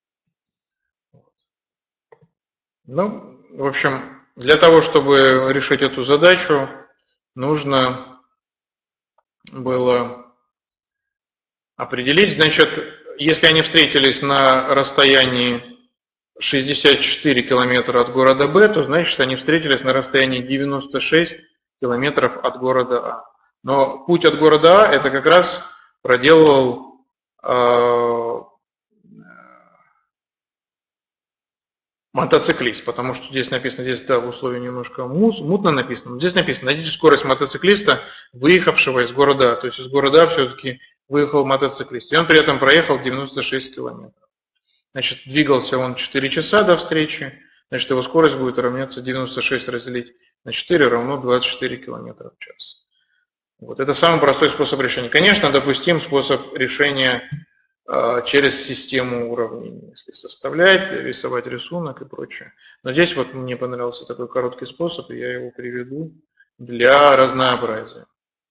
Ну, в общем, для того, чтобы решить эту задачу, нужно было определить, значит, если они встретились на расстоянии шестьдесят четыре километра от города Б, то значит, они встретились на расстоянии девяносто шесть километров от города А. Но путь от города А это как раз проделывал э, мотоциклист, потому что здесь написано, здесь да, в условии немножко мутно написано, здесь написано, найдите скорость мотоциклиста, выехавшего из города А. То есть из города А все-таки выехал мотоциклист, и он при этом проехал девяносто шесть километров. Значит, двигался он четыре часа до встречи, значит, его скорость будет равняться девяносто шесть разделить на четыре равно двадцать четыре километра в час. Вот это самый простой способ решения. Конечно, допустим способ решения э, через систему уравнений, если составлять, рисовать рисунок и прочее. Но здесь вот мне понравился такой короткий способ, и я его приведу для разнообразия.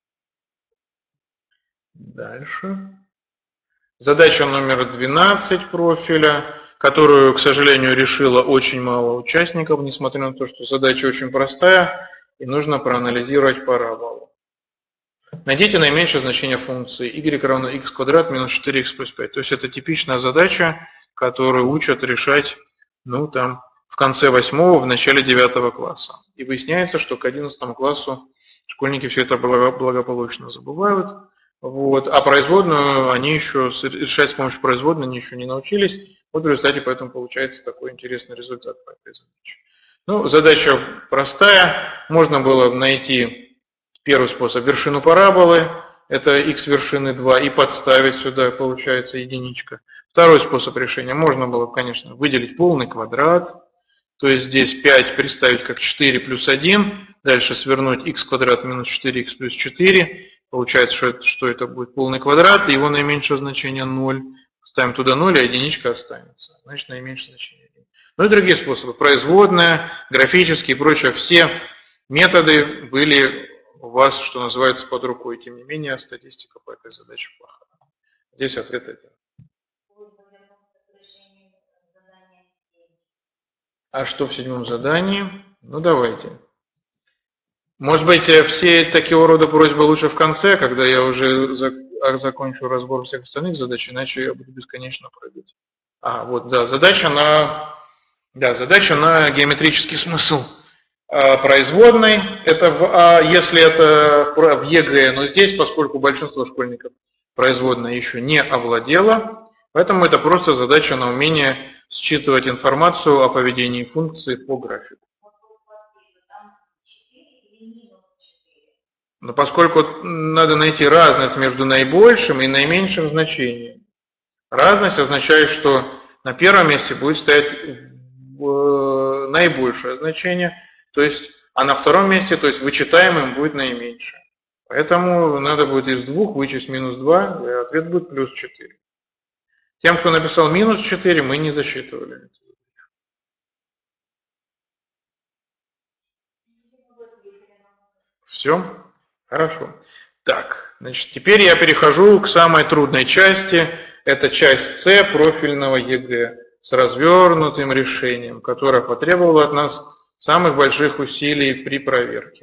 Дальше. Задача номер двенадцать профиля, которую, к сожалению, решило очень мало участников, несмотря на то, что задача очень простая, и нужно проанализировать параболу. Найдите наименьшее значение функции y равно x квадрат минус четыре икс плюс пять. То есть это типичная задача, которую учат решать, ну, там, в конце восьмого, в начале девятого класса. И выясняется, что к одиннадцатому классу школьники все это благополучно забывают. Вот. А производную они еще решать с помощью производной они еще не научились. Вот в результате поэтому получается такой интересный результат по этой задаче. Ну, задача простая. Можно было найти первый способ вершину параболы. Это x вершины два. И подставить сюда, получается единичка. Второй способ решения. Можно было, конечно, выделить полный квадрат. То есть здесь пять представить как четыре плюс один. Дальше свернуть x квадрат минус четыре икс плюс четыре. Получается, что это, что это будет полный квадрат, и его наименьшее значение ноль. Ставим туда ноль, а единичка останется. Значит, наименьшее значение один. Ну и другие способы. Производная, графические и прочее. Все методы были у вас, что называется, под рукой. Тем не менее, статистика по этой задаче плохая. Здесь ответ один. А что в седьмом задании? Ну, давайте. Может быть, все такого рода просьбы лучше в конце, когда я уже закончу разбор всех остальных задач, иначе я буду бесконечно прыгать. А, вот, да, задача на, да, задача на геометрический смысл а, производной. Это в, а, если это в ЕГЭ, но здесь, поскольку большинство школьников производной еще не овладело, поэтому это просто задача на умение считывать информацию о поведении функции по графику. Но поскольку надо найти разность между наибольшим и наименьшим значением. Разность означает, что на первом месте будет стоять наибольшее значение, то есть, а на втором месте, то есть вычитаемым будет наименьшее. Поэтому надо будет из двух вычесть минус два, и ответ будет плюс четыре. Тем, кто написал минус четыре, мы не засчитывали. Все? Хорошо. Так, значит, теперь я перехожу к самой трудной части. Это часть С профильного ЕГЭ с развернутым решением, которое потребовало от нас самых больших усилий при проверке.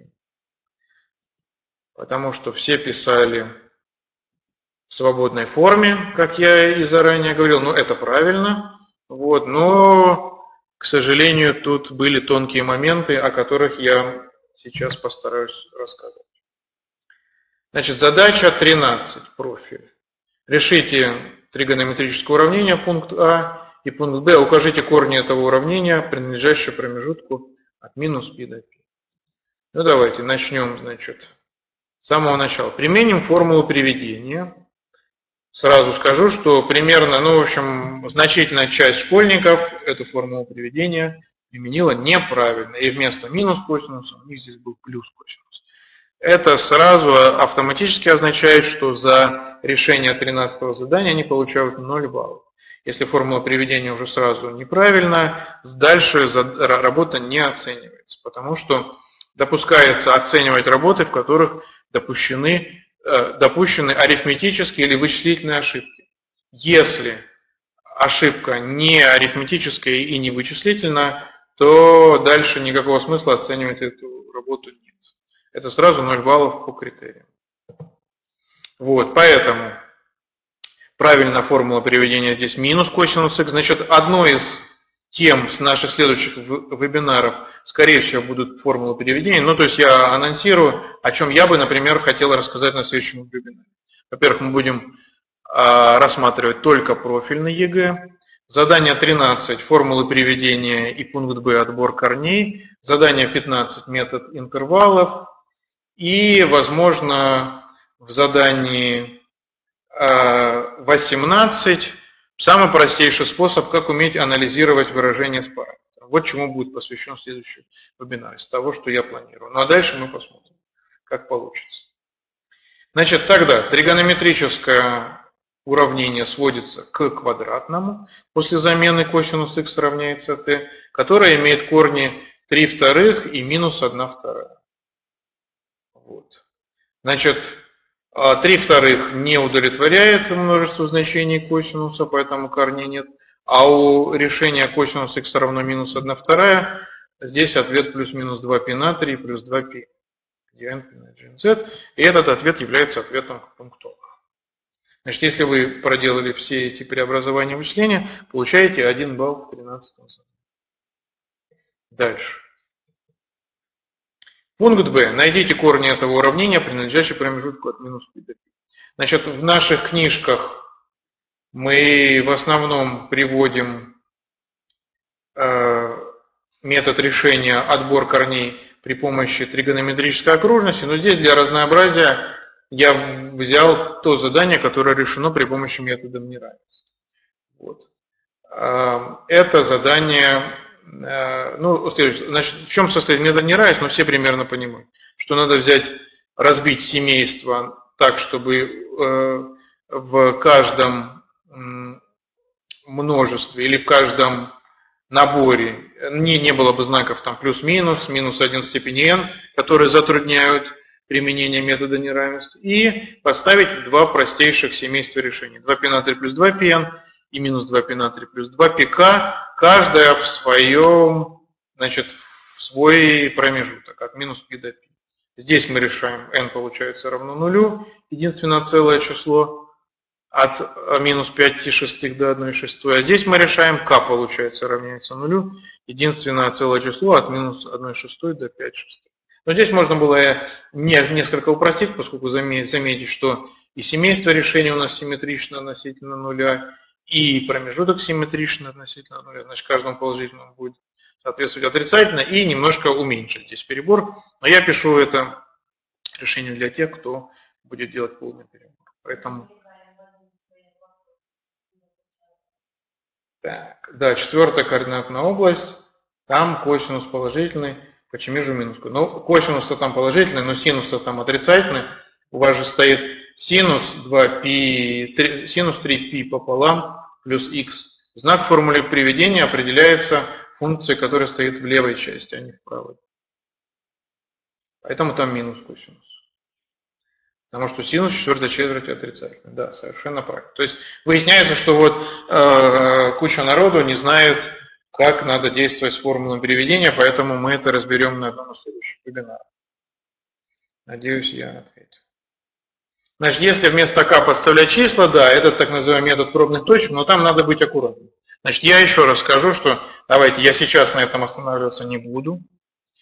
Потому что все писали в свободной форме, как я и заранее говорил, ну это правильно. Вот, но, к сожалению, тут были тонкие моменты, о которых я сейчас постараюсь рассказать. Значит, задача тринадцать, профиль. Решите тригонометрическое уравнение, пункт А, и пункт Б. Укажите корни этого уравнения, принадлежащие промежутку от минус π до π. Ну давайте начнем, значит, с самого начала. Применим формулу приведения. Сразу скажу, что примерно, ну, в общем, значительная часть школьников эту формулу приведения применила неправильно. И вместо минус косинуса у них здесь был плюс косинус. Это сразу автоматически означает, что за решение тринадцатого задания они получают ноль баллов. Если формула приведения уже сразу неправильна, дальше работа не оценивается, потому что допускается оценивать работы, в которых допущены, допущены арифметические или вычислительные ошибки. Если ошибка не арифметическая и не вычислительная, то дальше никакого смысла оценивать эту работу нет. Это сразу ноль баллов по критериям. Вот, поэтому правильная формула приведения здесь минус косинус х. Значит, одной из тем с наших следующих вебинаров, скорее всего, будут формулы переведения. Ну, то есть я анонсирую, о чем я бы, например, хотел рассказать на следующем вебинаре. Во-первых, мы будем а, рассматривать только профильный ЕГЭ. Задание тринадцать, формулы приведения и пункт Б, отбор корней. Задание пятнадцать, метод интервалов. И, возможно, в задании а, восемнадцать, самый простейший способ, как уметь анализировать выражения с параметром. Вот чему будет посвящен следующий вебинар, из того, что я планирую. Ну а дальше мы посмотрим, как получится. Значит, тогда тригонометрическое уравнение сводится к квадратному после замены косинус х равняется t, которое имеет корни три вторых и минус одна вторая. Вот. Значит, три вторых не удовлетворяет множество значений косинуса, поэтому корней нет. А у решения косинус х равно минус одна вторая, здесь ответ плюс-минус два π на три плюс два π, где n, p на gz. И этот ответ является ответом к пункту А. Значит, если вы проделали все эти преобразования вычисления, получаете один балл в тринадцатом задании. Дальше. Пункт Б. Найдите корни этого уравнения, принадлежащие промежутку от минус π до π. Значит, в наших книжках мы в основном приводим э, метод решения отбор корней при помощи тригонометрической окружности, но здесь для разнообразия я взял то задание, которое решено при помощи метода неравенства. Вот. Э, это задание... Ну, значит, в чем состоит метод неравенства, но все примерно понимают, что надо взять, разбить семейство так, чтобы э, в каждом множестве или в каждом наборе не, не было бы знаков там плюс-минус, минус один в степени n, которые затрудняют применение метода неравенства, и поставить два простейших семейства решений. два π на три плюс два πn и минус два π на три плюс два πk, каждая в своем, значит, в свой промежуток, от минус π до π. Здесь мы решаем, n получается равно нулю, единственное целое число, от минус пяти шестых до одной шестой. А здесь мы решаем, k получается равняется нулю, единственное целое число от минус одной шестой до пяти шестых. Но здесь можно было несколько упростить, поскольку заметить, что и семейство решений у нас симметрично относительно нуля, и промежуток симметричный относительно нуля, значит, каждому положительному будет соответствовать отрицательно, и немножко уменьшить здесь перебор. Но я пишу это решение для тех, кто будет делать полный перебор. Поэтому... Так, да, четвертая координатная область, там косинус положительный, почему же минус? Ну, косинус-то там положительный, но синус-то там отрицательный. У вас же стоит синус два π, синус три π пополам плюс х. Знак в формуле приведения определяется функцией, которая стоит в левой части, а не в правой. Поэтому там минус косинус. Потому что синус четвертой четверти отрицательный. Да, совершенно правильно. То есть выясняется, что вот э, куча народу не знает, как надо действовать с формулой приведения, поэтому мы это разберем на одном из следующих вебинаров. Надеюсь, я ответил. Значит, если вместо k подставлять числа, да, это так называемый метод пробных точек, но там надо быть аккуратным. Значит, я еще раз скажу, что давайте я сейчас на этом останавливаться не буду.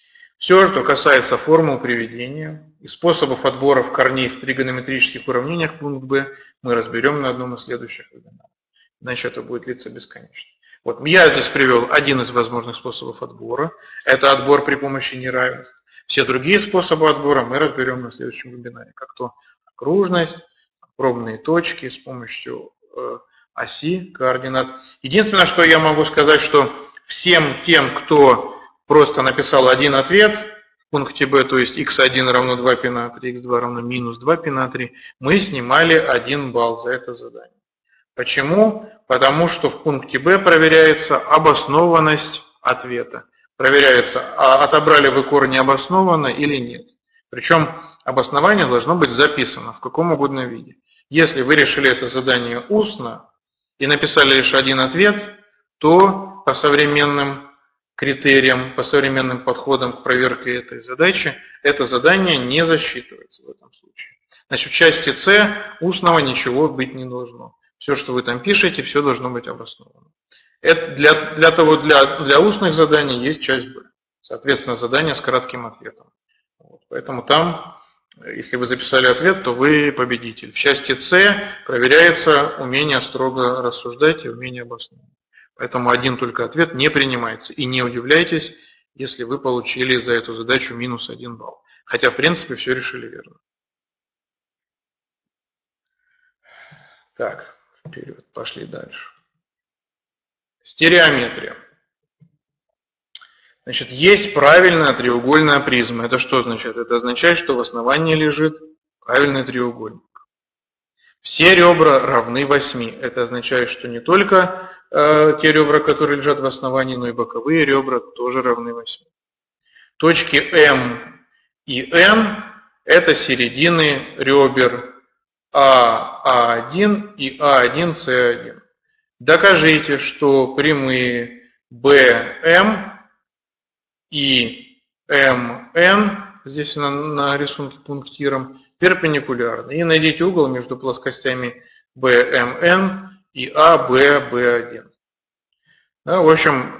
Все, что касается формул приведения и способов отбора корней в тригонометрических уравнениях, пункт Б, мы разберем на одном из следующих вебинаров. Иначе это будет длиться бесконечно. Вот я здесь привел один из возможных способов отбора. Это отбор при помощи неравенств. Все другие способы отбора мы разберем на следующем вебинаре, как то окружность, пробные точки с помощью э, оси координат. Единственное, что я могу сказать, что всем тем, кто просто написал один ответ в пункте Б, то есть икс один равно два пи на три, икс два равно минус два пи на три, мы снимали один балл за это задание. Почему? Потому что в пункте Б проверяется обоснованность ответа. Проверяется, а отобрали вы корни обоснованно или нет. Причем обоснование должно быть записано в каком угодно виде. Если вы решили это задание устно и написали лишь один ответ, то по современным критериям, по современным подходам к проверке этой задачи, это задание не засчитывается в этом случае. Значит, в части С устного ничего быть не должно. Все, что вы там пишете, все должно быть обосновано. Это для, для, того, для, для устных заданий есть часть Б. Соответственно, задание с кратким ответом. Вот, поэтому там, если вы записали ответ, то вы победитель. В части С проверяется умение строго рассуждать и умение обосновать. Поэтому один только ответ не принимается. И не удивляйтесь, если вы получили за эту задачу минус один балл. Хотя, в принципе, все решили верно. Так, вперед, пошли дальше. Стереометрия. Значит, есть правильная треугольная призма. Это что означает? Это означает, что в основании лежит правильный треугольник. Все ребра равны восьми. Это означает, что не только э, те ребра, которые лежат в основании, но и боковые ребра тоже равны восьми. Точки М и Н – это середины ребер А, А1 и А1, С1. Докажите, что прямые бэ эм и эм эн, здесь на, на рисунке пунктиром, перпендикулярны. И найдите угол между плоскостями бэ эм эн и а бэ бэ один. Да, в общем,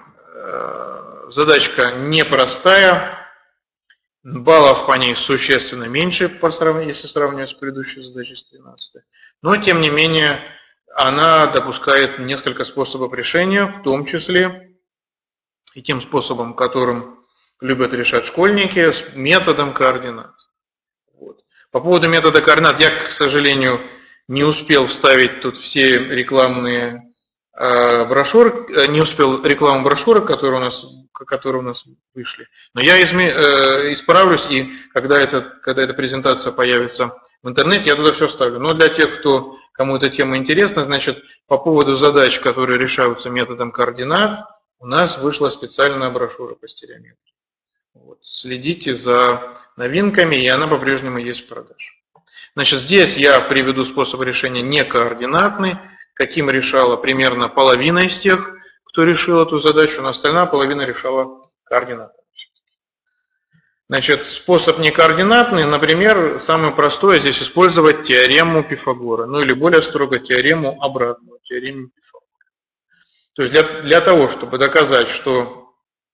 задачка непростая. Баллов по ней существенно меньше, по сравнению, если сравнивать с предыдущей задачей с тринадцатой. Но, тем не менее, она допускает несколько способов решения, в том числе и тем способом, которым любят решать школьники, с методом координат. Вот. По поводу метода координат я, к сожалению, не успел вставить тут все рекламные э, брошюры, не успел рекламу брошюрок, которые у нас, которые у нас вышли. Но я изме, э, исправлюсь, и когда, это, когда эта презентация появится в интернете, я туда все вставлю. Но для тех, кто, кому эта тема интересна, значит, по поводу задач, которые решаются методом координат, у нас вышла специальная брошюра по стереометрии. Вот. Следите за новинками, и она по-прежнему есть в продаже. Значит, здесь я приведу способ решения некоординатный, каким решала примерно половина из тех, кто решил эту задачу, но остальная половина решала координатами. Значит, способ некоординатный, например, самый простой здесь использовать теорему Пифагора, ну или более строго теорему обратную, теорему Пифагора. То есть для, для того, чтобы доказать, что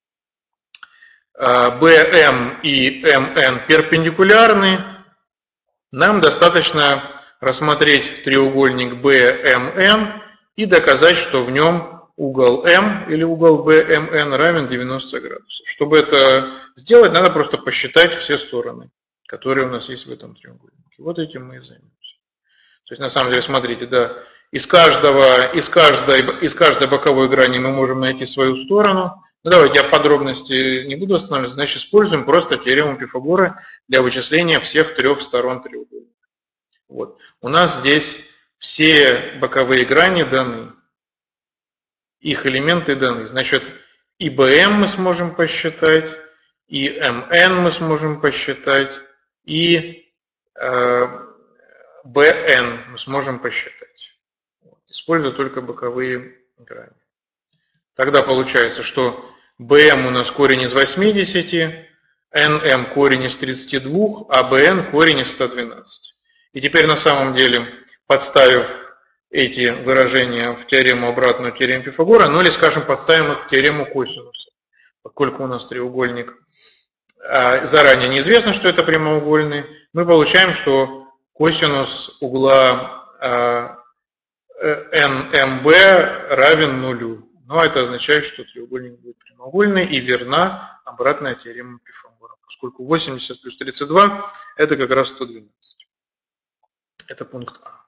бэ эм и эм эн перпендикулярны, нам достаточно рассмотреть треугольник бэ эм эн и доказать, что в нем угол М или угол бэ эм эн равен девяноста градусов. Чтобы это сделать, надо просто посчитать все стороны, которые у нас есть в этом треугольнике. Вот этим мы и займемся. То есть на самом деле, смотрите, да, из, каждого, из, каждой, из каждой боковой грани мы можем найти свою сторону. Ну, давайте я подробности не буду останавливаться, значит, используем просто теорему Пифагора для вычисления всех трех сторон треугольника. Вот. У нас здесь все боковые грани даны, их элементы даны. Значит, и бэ эм мы сможем посчитать, и эм эн мы сможем посчитать, и э, бэ эн мы сможем посчитать. Вот. Используя только боковые грани. Тогда получается, что бэ эм у нас корень из восьмидесяти, эн эм корень из тридцати двух, а бэ эн корень из ста двенадцати. И теперь на самом деле, подставив эти выражения в теорему обратную, теорему Пифагора, ну или, скажем, подставим их в теорему косинуса. Поскольку у нас треугольник заранее неизвестно, что это прямоугольный, мы получаем, что косинус угла эн эм бэ равен нулю. Но это означает, что треугольник будет прямоугольный, и верна обратная теорема Пифагора, поскольку восемьдесят плюс тридцать два это как раз сто двенадцать. Это пункт А.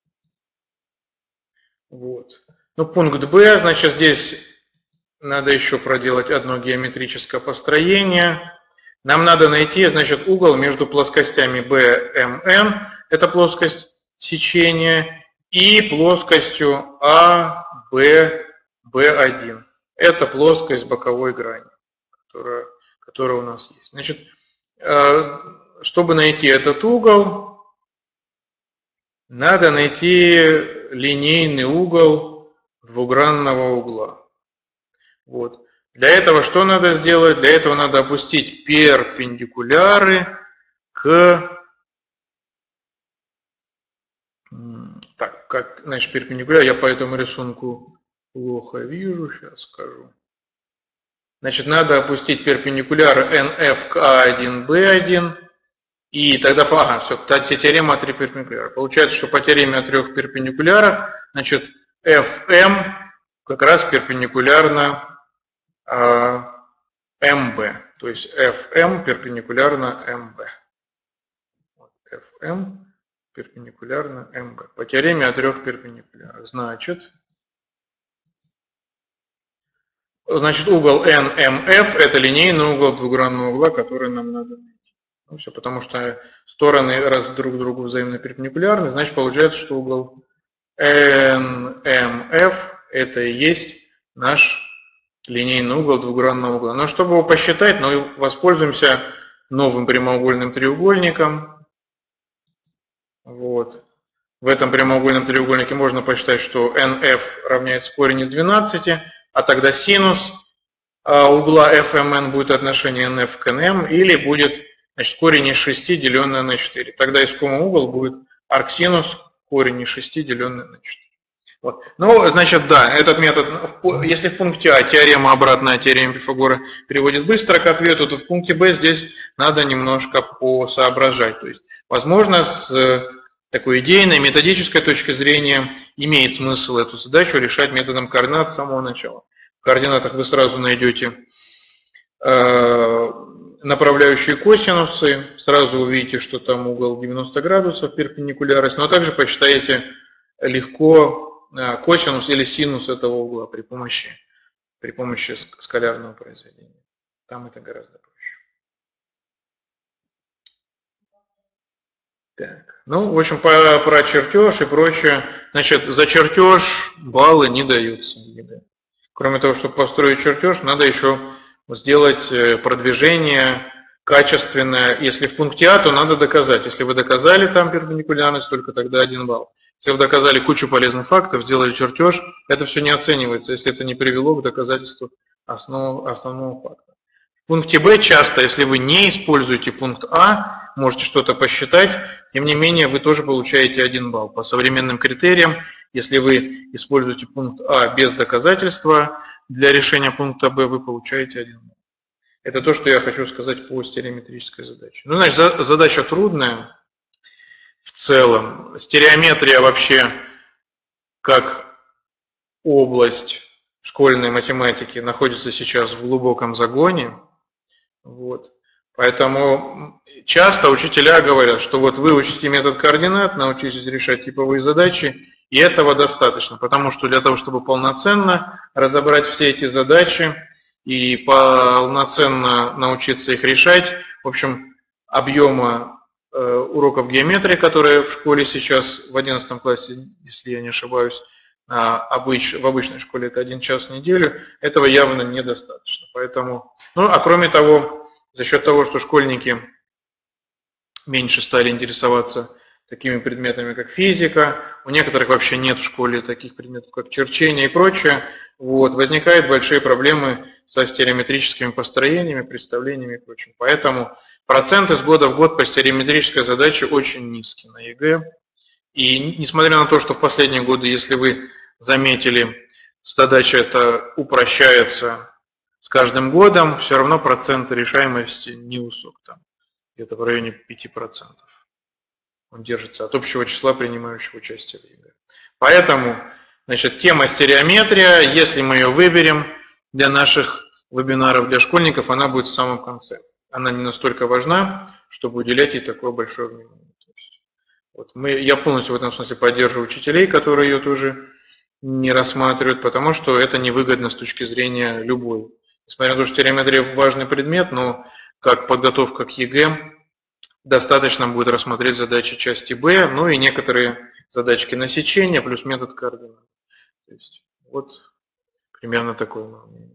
Вот. Ну, пункт Б, значит, здесь надо еще проделать одно геометрическое построение. Нам надо найти, значит, угол между плоскостями бэ эм эн, это плоскость сечения, и плоскостью а бэ бэ один. Это плоскость боковой грани, которая, которая у нас есть. Значит, чтобы найти этот угол, надо найти линейный угол двугранного угла. Вот. Для этого что надо сделать? Для этого надо опустить перпендикуляры к... Так, как, значит, перпендикуляр, я по этому рисунку плохо вижу, сейчас скажу. Значит, надо опустить перпендикуляры эн эф к а один бэ один, и тогда, ага, все, теорема о трех перпендикулярах. Получается, что по теореме о трех перпендикулярах, значит, эф эм как раз перпендикулярно а, эм бэ, то есть эф эм перпендикулярно эм бэ. Вот, эф эм перпендикулярно эм бэ. По теореме о трех перпендикулярах. Значит, значит угол эн эм эф это линейный угол двугранного угла, который нам надо найти. Ну, все, потому что стороны раз друг другу взаимно перпендикулярны, значит получается, что угол эн эм эф это и есть наш линейный угол двугранного угла. Но чтобы его посчитать, мы воспользуемся новым прямоугольным треугольником. Вот. В этом прямоугольном треугольнике можно посчитать, что эн эф равняется корень из двенадцати, а тогда синус угла эф эм эн будет отношение эн эф к эн эм, или будет, значит, корень из шести, деленное на четыре. Тогда искомый угол будет арксинус корень из шести, деленное на четыре. Вот. Ну, значит, да, этот метод, если в пункте А теорема обратная теореме Пифагора приводит быстро к ответу, то в пункте Б здесь надо немножко посоображать. То есть, возможно, с такой идейной, методической точки зрения имеет смысл эту задачу решать методом координат с самого начала. В координатах вы сразу найдете э, направляющие косинусы, сразу увидите, что там угол девяносто градусов, перпендикулярность, но также посчитаете легко косинус или синус этого угла при помощи, при помощи скалярного произведения. Там это гораздо проще. Так. Ну, в общем, по, про чертеж и прочее. Значит, за чертеж баллы не даются. Кроме того, чтобы построить чертеж, надо еще сделать продвижение качественное. Если в пункте А, то надо доказать. Если вы доказали там перпендикулярность, только тогда один балл. Если вы доказали кучу полезных фактов, сделали чертеж, это все не оценивается, если это не привело к доказательству основ, основного факта. В пункте Б часто, если вы не используете пункт А, можете что-то посчитать, тем не менее вы тоже получаете один балл. По современным критериям, если вы используете пункт А без доказательства, для решения пункта Б вы получаете один балл. Это то, что я хочу сказать по стереометрической задаче. Ну, значит, задача трудная. В целом, стереометрия вообще как область школьной математики находится сейчас в глубоком загоне. Вот. Поэтому часто учителя говорят, что вот выучите метод координат, научитесь решать типовые задачи, и этого достаточно, потому что для того, чтобы полноценно разобрать все эти задачи и полноценно научиться их решать, в общем, объема уроков геометрии, которые в школе сейчас в одиннадцатом классе, если я не ошибаюсь, обыч, в обычной школе это один час в неделю, этого явно недостаточно. Поэтому, ну, а кроме того, за счет того, что школьники меньше стали интересоваться такими предметами, как физика, у некоторых вообще нет в школе таких предметов, как черчение и прочее, вот, возникают большие проблемы со стереометрическими построениями, представлениями и прочим. Поэтому проценты с года в год по стереометрической задаче очень низкие на ЕГЭ. И несмотря на то, что в последние годы, если вы заметили, задача эта упрощается с каждым годом все равно процент решаемости невысок, там где-то в районе пяти процентов. Он держится от общего числа принимающих участие в ЕГЭ. Поэтому, значит, тема стереометрия, если мы ее выберем для наших вебинаров для школьников, она будет в самом конце. Она не настолько важна, чтобы уделять ей такое большое внимание. Вот мы, я полностью в этом смысле поддерживаю учителей, которые ее тоже не рассматривают, потому что это невыгодно с точки зрения любой. Несмотря на то, что стереометрия важный предмет, но как подготовка к ЕГЭ достаточно будет рассмотреть задачи части Б, ну и некоторые задачки на сечение, плюс метод координат. То есть, вот примерно такое мнение.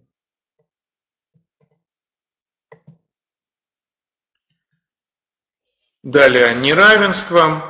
Далее, неравенство.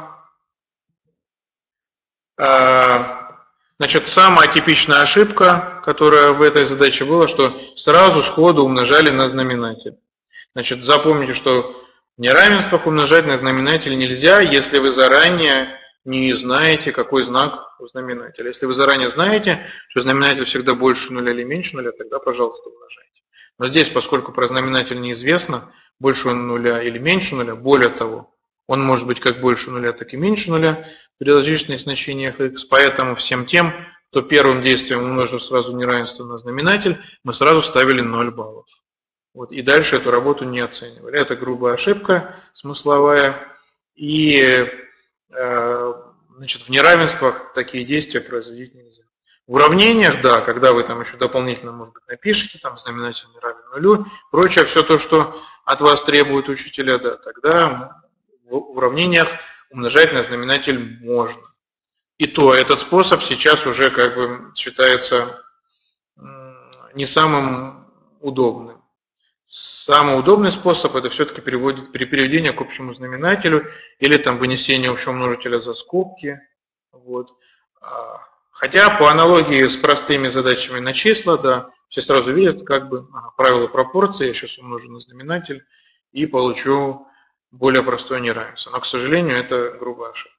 Значит, самая типичная ошибка, которая в этой задаче была, что сразу сходу умножали на знаменатель. Значит, запомните, что в неравенствах умножать на знаменатель нельзя, если вы заранее не знаете, какой знак у знаменателя. Если вы заранее знаете, что знаменатель всегда больше нуля или меньше нуля, тогда, пожалуйста, умножайте. Но здесь, поскольку про знаменатель неизвестно, больше он нуля или меньше нуля, более того, он может быть как больше нуля, так и меньше нуля при различных значениях x, поэтому всем тем, кто первым действием умножил сразу неравенство на знаменатель, мы сразу ставили ноль баллов. Вот, и дальше эту работу не оценивали. Это грубая ошибка смысловая, и э, значит, в неравенствах такие действия производить нельзя. В уравнениях, да, когда вы там еще дополнительно, может быть, напишите, там знаменатель не равен нулю, прочее, все то, что от вас требуют учителя, да, тогда в уравнениях умножать на знаменатель можно. И то этот способ сейчас уже как бы считается не самым удобным. Самый удобный способ это все-таки переводить при переведении к общему знаменателю или там вынесение общего множителя за скобки. Вот. Хотя по аналогии с простыми задачами на числа, да, все сразу видят как бы ага, правило пропорции, я сейчас умножу на знаменатель и получу более простое неравенство. Но, к сожалению, это грубая ошибка.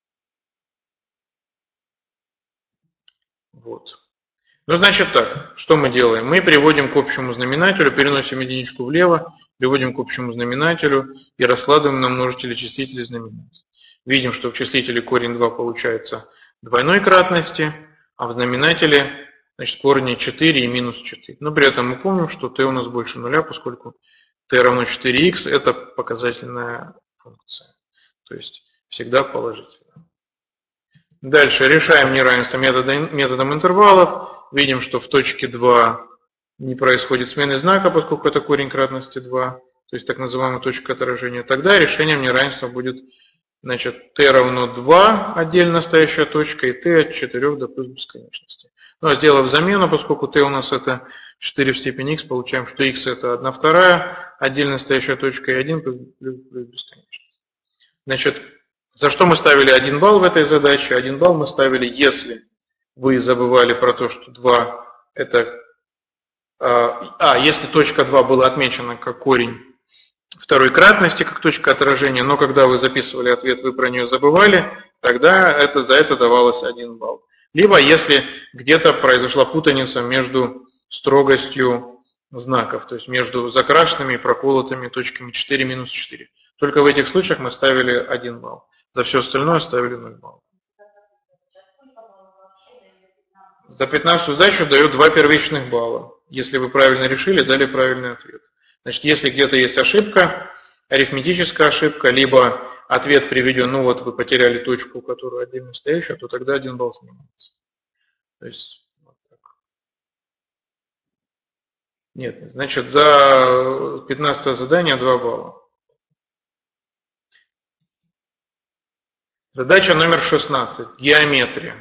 Вот. Ну, значит так, что мы делаем? Мы переводим к общему знаменателю, переносим единичку влево, переводим к общему знаменателю и раскладываем на множители числителя и знаменателя. Видим, что в числителе корень два получается двойной кратности, а в знаменателе, значит, корни четыре и минус четыре. Но при этом мы помним, что t у нас больше нуля, поскольку t равно четыре х это показательная функция. То есть всегда положительно. Дальше решаем неравенство методом, методом интервалов. Видим, что в точке два не происходит смены знака, поскольку это корень кратности два, то есть так называемая точка отражения. Тогда решением неравенства будет, значит, t равно два, отдельно стоящая точка, и t от четырёх до плюс бесконечности. Ну а сделав замену, поскольку t у нас это четыре в степени x, получаем, что x это одна вторая, отдельно стоящая точка, и один плюс, плюс, плюс бесконечность. Значит, за что мы ставили один балл в этой задаче? один балл мы ставили, если вы забывали про то, что два это... А, если точка два была отмечена как корень второй кратности, как точка отражения, но когда вы записывали ответ, вы про нее забывали, тогда это, за это давалось один балл. Либо если где-то произошла путаница между строгостью знаков, то есть между закрашенными и проколотыми точками четыре минус четыре. Только в этих случаях мы ставили один балл. За все остальное ставили ноль баллов. За пятнадцатую задачу дает два первичных балла. Если вы правильно решили, дали правильный ответ. Значит, если где-то есть ошибка, арифметическая ошибка, либо ответ приведен, ну вот вы потеряли точку, которая отдельно стоящая, то тогда один балл снимается. То есть, вот так. Нет, значит, за пятнадцатое задание два балла. Задача номер шестнадцать. Геометрия.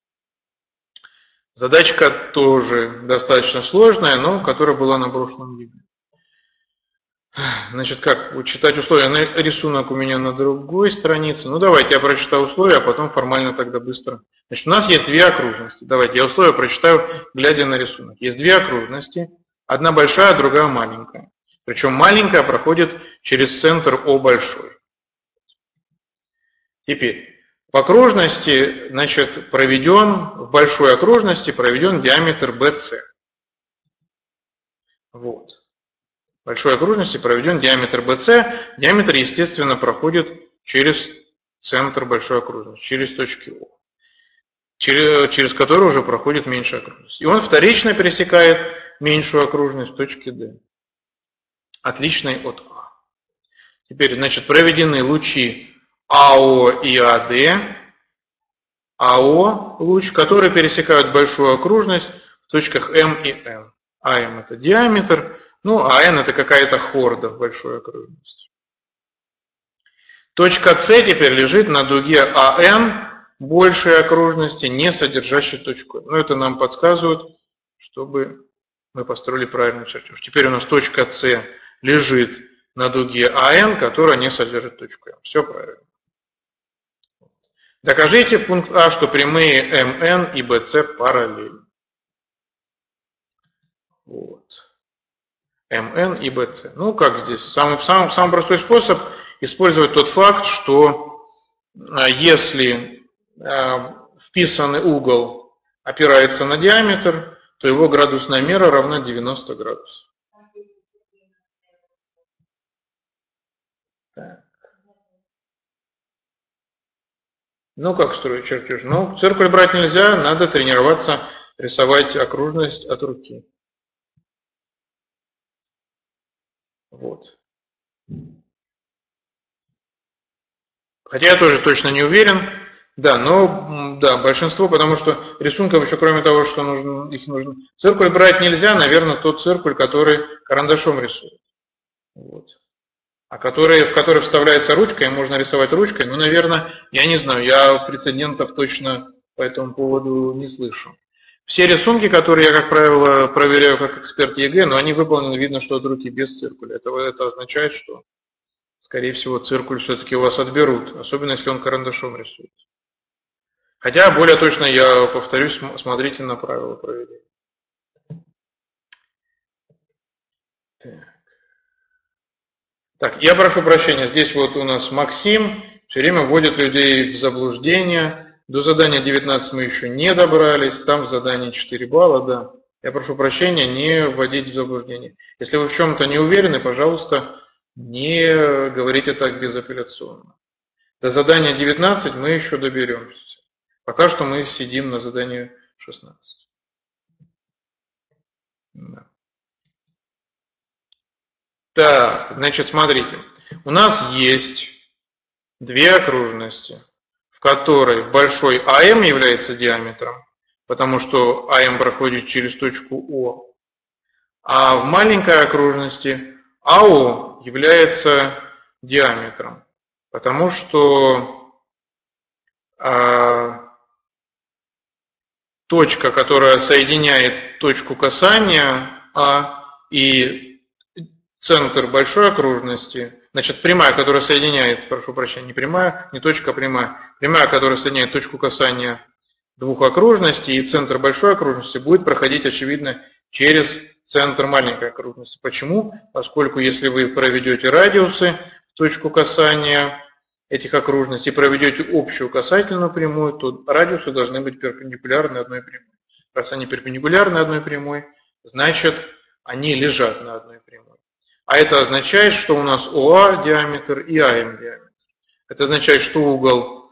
Задачка тоже достаточно сложная, но которая была на прошлом видео. Значит, как вот читать условия? Рисунок у меня на другой странице. Ну, давайте я прочитаю условия, а потом формально тогда быстро. Значит, у нас есть две окружности. Давайте я условия прочитаю, глядя на рисунок. Есть две окружности. Одна большая, другая маленькая. Причем маленькая проходит через центр О большой. Теперь. В окружности, значит, проведен, в большой окружности проведен диаметр бэ цэ. Вот. Большой окружности проведен диаметр би си. Диаметр, естественно, проходит через центр большой окружности, через точки О, через, через который уже проходит меньшая окружность. И он вторично пересекает меньшую окружность точки D, отличной от А. Теперь, значит, проведены лучи АО и АД. АО луч, которые пересекают большую окружность в точках М и Н. АМ это диаметр, ну а Н это какая-то хорда в большой окружности. Точка С теперь лежит на дуге АН большей окружности, не содержащей точку Н. Но это нам подсказывает, чтобы мы построили правильный чертеж. Теперь у нас точка С лежит на дуге АН, которая не содержит точку М. Все правильно. Докажите пункт А, что прямые МН и БС параллельны. Вот. МН и БС. Ну, как здесь? Самый, самый, самый простой способ использовать тот факт, что если э, вписанный угол опирается на диаметр, то его градусная мера равна девяноста градусов. Так. Ну, как строить чертеж? Ну, циркуль брать нельзя, надо тренироваться рисовать окружность от руки. Вот. Хотя я тоже точно не уверен. Да, но да, большинство, потому что рисунков еще кроме того, что нужно, их нужно... Циркуль брать нельзя, наверное, тот циркуль, который карандашом рисует. Вот. А который, в который вставляется ручка, и можно рисовать ручкой, ну, наверное, я не знаю, я прецедентов точно по этому поводу не слышу. Все рисунки, которые я, как правило, проверяю как эксперт ЕГЭ, но они выполнены, видно, что от руки без циркуля. Это, это означает, что, скорее всего, циркуль все-таки у вас отберут, особенно если он карандашом рисует. Хотя, более точно, я повторюсь, смотрите на правила проверения. Так. Так, я прошу прощения, здесь вот у нас Максим все время вводит людей в заблуждение. До задания девятнадцать мы еще не добрались, там в задании четыре балла, да. Я прошу прощения, не вводить в заблуждение. Если вы в чем-то не уверены, пожалуйста, не говорите так безапелляционно. До задания девятнадцать мы еще доберемся. Пока что мы сидим на задании шестнадцать. Да. Так, значит, смотрите. У нас есть две окружности, в которой большой АМ является диаметром, потому что АМ проходит через точку О, а в маленькой окружности АО является диаметром, потому что а, точка, которая соединяет точку касания А и центр большой окружности, значит, прямая, которая соединяет, прошу прощения, не прямая, не точка, а прямая, прямая, которая соединяет точку касания двух окружностей и центр большой окружности, будет проходить, очевидно, через центр маленькой окружности. Почему? Поскольку если вы проведете радиусы в точку касания этих окружностей, проведете общую касательную прямую, то радиусы должны быть перпендикулярны одной прямой. Раз они перпендикулярны одной прямой, значит, они лежат на одной прямой. А это означает, что у нас ОА диаметр и АМ диаметр. Это означает, что угол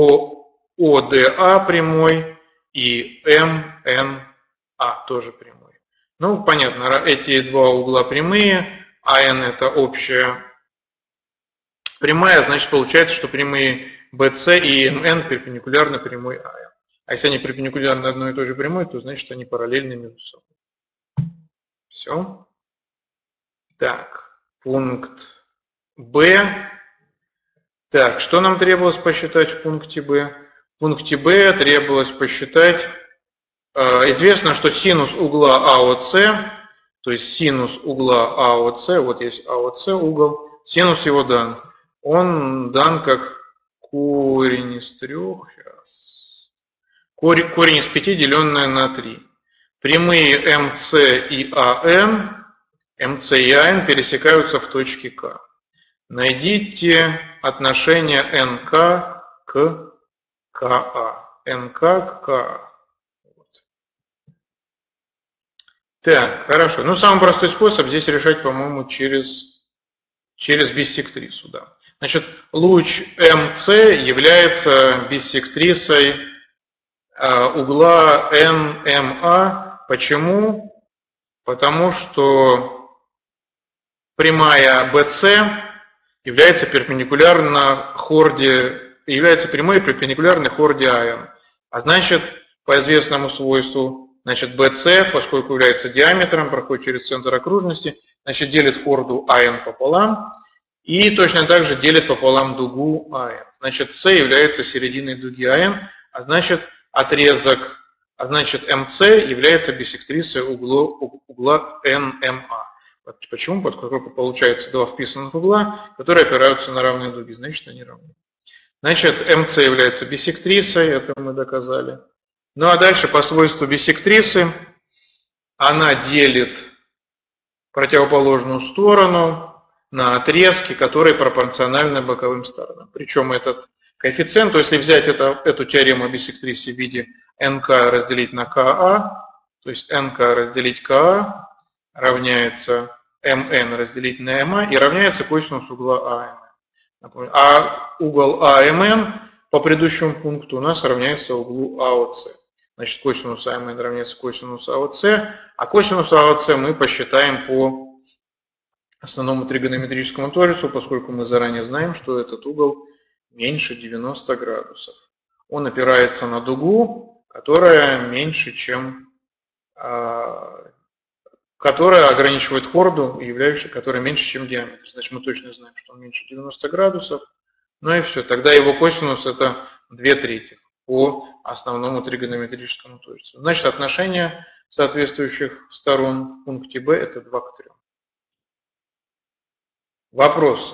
ОДА прямой и МНА тоже прямой. Ну, понятно, эти два угла прямые, АН это общая прямая, значит, получается, что прямые БС и МН перпендикулярны прямой АМ. А если они перпендикулярны одной и той же прямой, то значит, они параллельны между собой. Все. Так, пункт Б. Так, что нам требовалось посчитать в пункте Б? В пункте Б требовалось посчитать, э, известно, что синус угла АОС, то есть синус угла АОС, вот есть АОС угол, синус его дан. Он дан как корень из трех, сейчас, корень, корень из пяти, деленное на три. Прямые МС и АН, МС и АН пересекаются в точке К. Найдите отношение НК к КА. НК к КА. Вот. Так, хорошо. Ну, самый простой способ здесь решать, по-моему, через, через биссектрису, да. Значит, луч эм цэ является биссектрисой э, угла эн эм а. Почему? Потому что прямая бэ цэ является перпендикулярна хорде, является прямой перпендикулярной хорде а эн. А значит, по известному свойству, значит, бэ цэ, поскольку является диаметром, проходит через центр окружности, значит, делит хорду а эн пополам и точно так же делит пополам дугу а эн. Значит, С является серединой дуги а эн, а значит, отрезок, а значит, эм цэ является биссектрисой угла, угла эн эм а. Почему? Поскольку получается два вписанных угла, которые опираются на равные дуги, значит, они равны. Значит, эм цэ является биссектрисой, это мы доказали. Ну а дальше по свойству биссектрисы она делит противоположную сторону на отрезки, которые пропорциональны боковым сторонам. Причем этот коэффициент, то есть если взять это, эту теорему о биссектрисе в виде эн ка разделить на ка а, то есть эн ка разделить ка а равняется эм эн разделить на эм а и равняется косинусу угла а эм эн. А угол а эм эн по предыдущему пункту у нас равняется углу а о цэ. Значит, косинус а эм эн равняется косинусу а о цэ, а косинус а о цэ мы посчитаем по основному тригонометрическому торицу, поскольку мы заранее знаем, что этот угол меньше девяноста градусов. Он опирается на дугу, которая меньше, чем, которая ограничивает хорду, являющаяся, которая меньше, чем диаметр. Значит, мы точно знаем, что он меньше девяноста градусов. Ну и все. Тогда его косинус это две трети по основному тригонометрическому торицу. Значит, отношение соответствующих сторон в пункте Б это два к трем. Вопросы.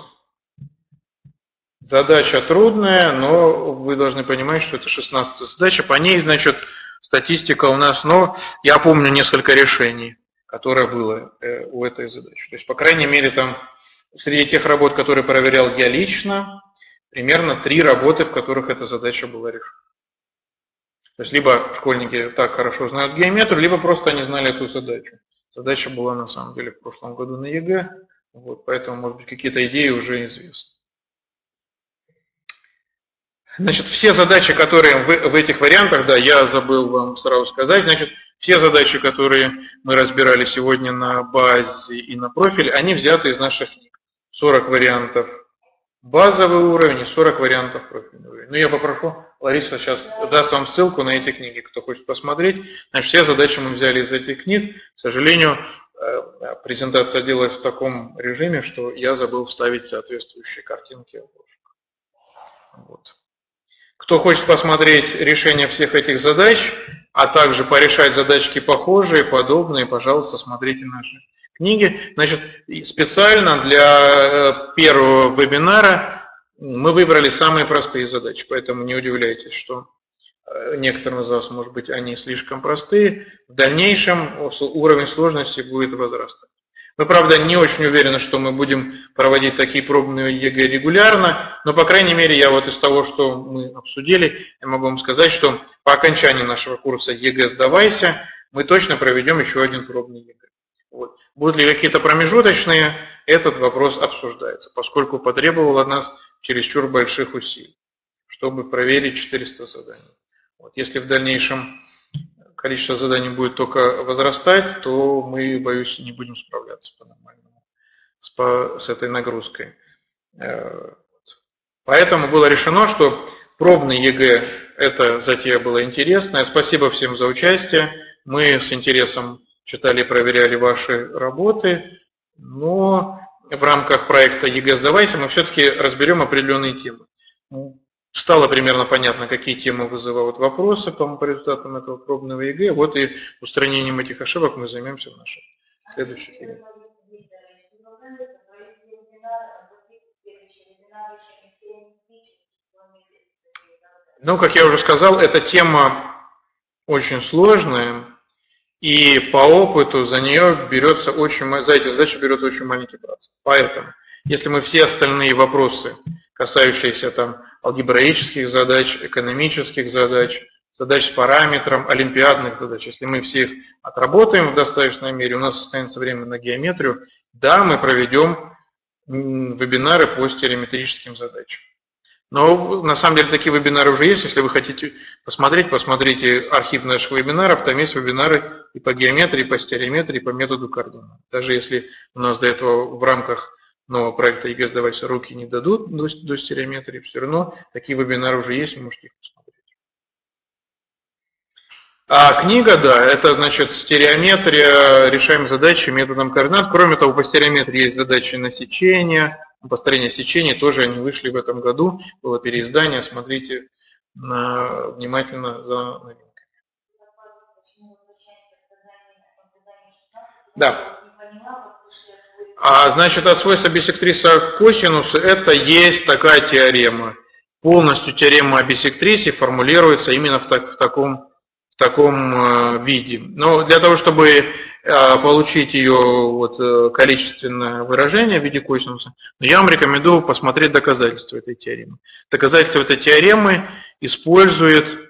Задача трудная, но вы должны понимать, что это шестнадцатая задача. По ней, значит, статистика у нас, но я помню несколько решений, которое было у этой задачи. То есть, по крайней мере, там среди тех работ, которые проверял я лично, примерно три работы, в которых эта задача была решена. То есть, либо школьники так хорошо знают геометрию, либо просто они знали эту задачу. Задача была, на самом деле, в прошлом году на ЕГЭ. Вот, поэтому, может быть, какие-то идеи уже известны. Значит, все задачи, которые в, в этих вариантах, да, я забыл вам сразу сказать, значит, все задачи, которые мы разбирали сегодня на базе и на профиле, они взяты из наших книг. сорок вариантов базовый уровень и сорок вариантов профильный уровень. Ну, я попрошу, Лариса сейчас даст вам ссылку на эти книги, кто хочет посмотреть. Значит, все задачи мы взяли из этих книг. К сожалению, презентация делалась в таком режиме, что я забыл вставить соответствующие картинки. Вот. Кто хочет посмотреть решение всех этих задач, а также порешать задачки похожие, подобные, пожалуйста, смотрите наши книги. Значит, специально для первого вебинара мы выбрали самые простые задачи, поэтому не удивляйтесь, что некоторым из вас, может быть, они слишком простые. В дальнейшем уровень сложности будет возрастать. Мы, правда, не очень уверены, что мы будем проводить такие пробные ЕГЭ регулярно, но, по крайней мере, я вот из того, что мы обсудили, я могу вам сказать, что по окончании нашего курса ЕГЭ «Сдавайся» мы точно проведем еще один пробный ЕГЭ. Вот. Будут ли какие-то промежуточные, этот вопрос обсуждается, поскольку потребовал от нас чересчур больших усилий, чтобы проверить четыреста заданий. Вот. Если в дальнейшем количество заданий будет только возрастать, то мы, боюсь, не будем справляться по-нормальному с, по, с этой нагрузкой. Поэтому было решено, что пробный ЕГЭ – это затея была интересная. Спасибо всем за участие. Мы с интересом читали и проверяли ваши работы, но в рамках проекта ЕГЭ «Сдавайся» мы все-таки разберем определенные темы. Стало примерно понятно, какие темы вызывают вопросы по результатам этого пробного ЕГЭ. Вот и устранением этих ошибок мы займемся в наших следующих ЕГЭ. Ну, как я уже сказал, эта тема очень сложная, и по опыту за нее берется очень, за эти задачи берется очень маленький процент. Поэтому, если мы все остальные вопросы, касающиеся там алгебраических задач, экономических задач, задач с параметром, олимпиадных задач. Если мы все их отработаем в достаточной мере, у нас останется время на геометрию, да, мы проведем вебинары по стереометрическим задачам. Но на самом деле такие вебинары уже есть. Если вы хотите посмотреть, посмотрите архив наших вебинаров. Там есть вебинары и по геометрии, и по стереометрии, и по методу координат. Даже если у нас до этого в рамках нового проекта ЕГЭ сдавайся руки не дадут до, до стереометрии, все равно такие вебинары уже есть, вы можете их посмотреть. А книга, да, это значит стереометрия, решаем задачи методом координат. Кроме того, по стереометрии есть задачи на сечение, построение сечения, тоже они вышли в этом году, было переиздание, смотрите на, внимательно за новинками. Да. А значит, от свойства биссектриса к косинусу это есть такая теорема. Полностью теорема о биссектрисе формулируется именно в, так, в таком, в таком виде. Но для того, чтобы получить ее вот, количественное выражение в виде косинуса, я вам рекомендую посмотреть доказательства этой теоремы. Доказательства этой теоремы используют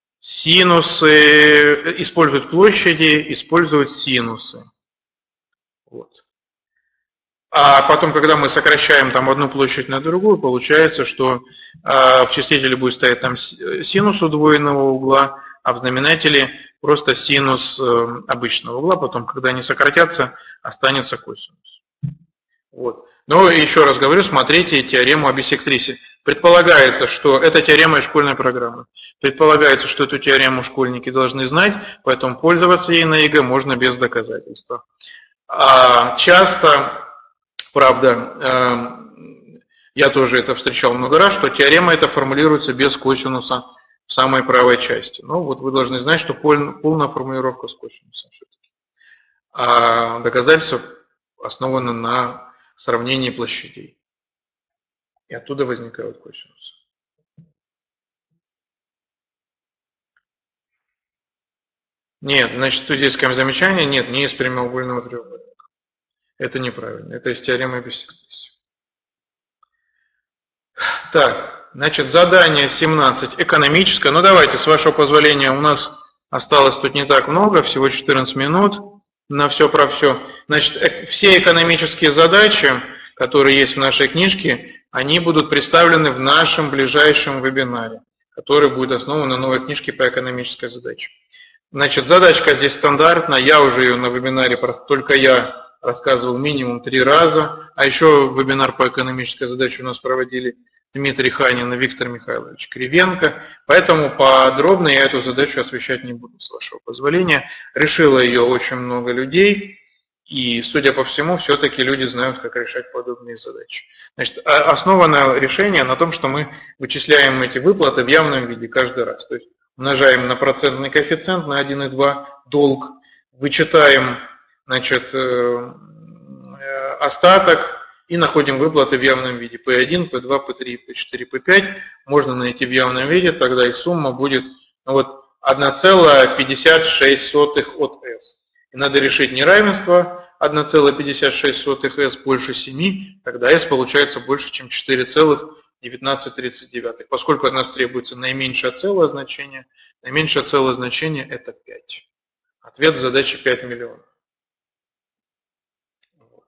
синусы, используют площади, используют синусы. Вот. А потом, когда мы сокращаем там одну площадь на другую, получается, что э, в числителе будет стоять там синус удвоенного угла, а в знаменателе просто синус э, обычного угла. Потом, когда они сократятся, останется косинус. Вот. Но еще раз говорю, смотрите теорему о биссектрисе. Предполагается, что это теорема из школьной программы. Предполагается, что эту теорему школьники должны знать, поэтому пользоваться ей на ЕГЭ можно без доказательства. А часто, правда, я тоже это встречал много раз, что теорема эта формулируется без косинуса в самой правой части. Ну вот вы должны знать, что полная формулировка с косинусом все-таки. А доказательства основаны на сравнении площадей. И оттуда возникают косинусы. Нет, значит, студийское замечание нет, не из прямоугольного треугольника. Это неправильно, это из теоремы биссектрисы. Так, значит, задание семнадцать, экономическое. Ну давайте, с вашего позволения, у нас осталось тут не так много, всего четырнадцать минут на все про все. Значит, все экономические задачи, которые есть в нашей книжке, они будут представлены в нашем ближайшем вебинаре, который будет основан на новой книжке по экономической задаче. Значит, задачка здесь стандартная, я уже ее на вебинаре, только я рассказывал минимум три раза, а еще вебинар по экономической задаче у нас проводили Дмитрий Ханин и Виктор Михайлович Кривенко, поэтому подробно я эту задачу освещать не буду, с вашего позволения. Решило ее очень много людей, и, судя по всему, все-таки люди знают, как решать подобные задачи. Значит, основано решение на том, что мы вычисляем эти выплаты в явном виде каждый раз. То есть умножаем на процентный коэффициент на один и два долг, вычитаем, значит, остаток и находим выплаты в явном виде. Пэ один, Пэ два, Пэ три, Пэ четыре, Пэ пять можно найти в явном виде, тогда их сумма будет ну, вот, одна целая пятьдесят шесть сотых от S. И надо решить неравенство одна целая пятьдесят шесть сотых S больше семи, тогда S получается больше, чем четыре целых девятнадцать тридцать девять. Поскольку от нас требуется наименьшее целое значение, наименьшее целое значение это пять. Ответ задачи пять миллионов. Вот.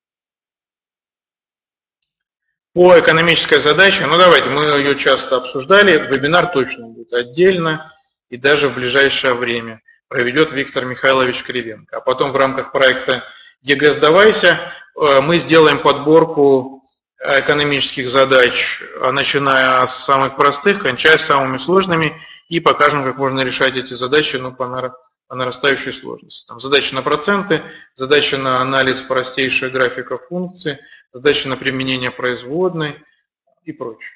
По экономической задаче, ну давайте, мы ее часто обсуждали, вебинар точно будет отдельно и даже в ближайшее время проведет Виктор Михайлович Кривенко. А потом в рамках проекта ЕГЭ сдавайся мы сделаем подборку экономических задач, начиная с самых простых, кончая самыми сложными, и покажем, как можно решать эти задачи ну, по, нар... по нарастающей сложности. Там задачи на проценты, задачи на анализ простейших графиков функций, задачи на применение производной и прочее.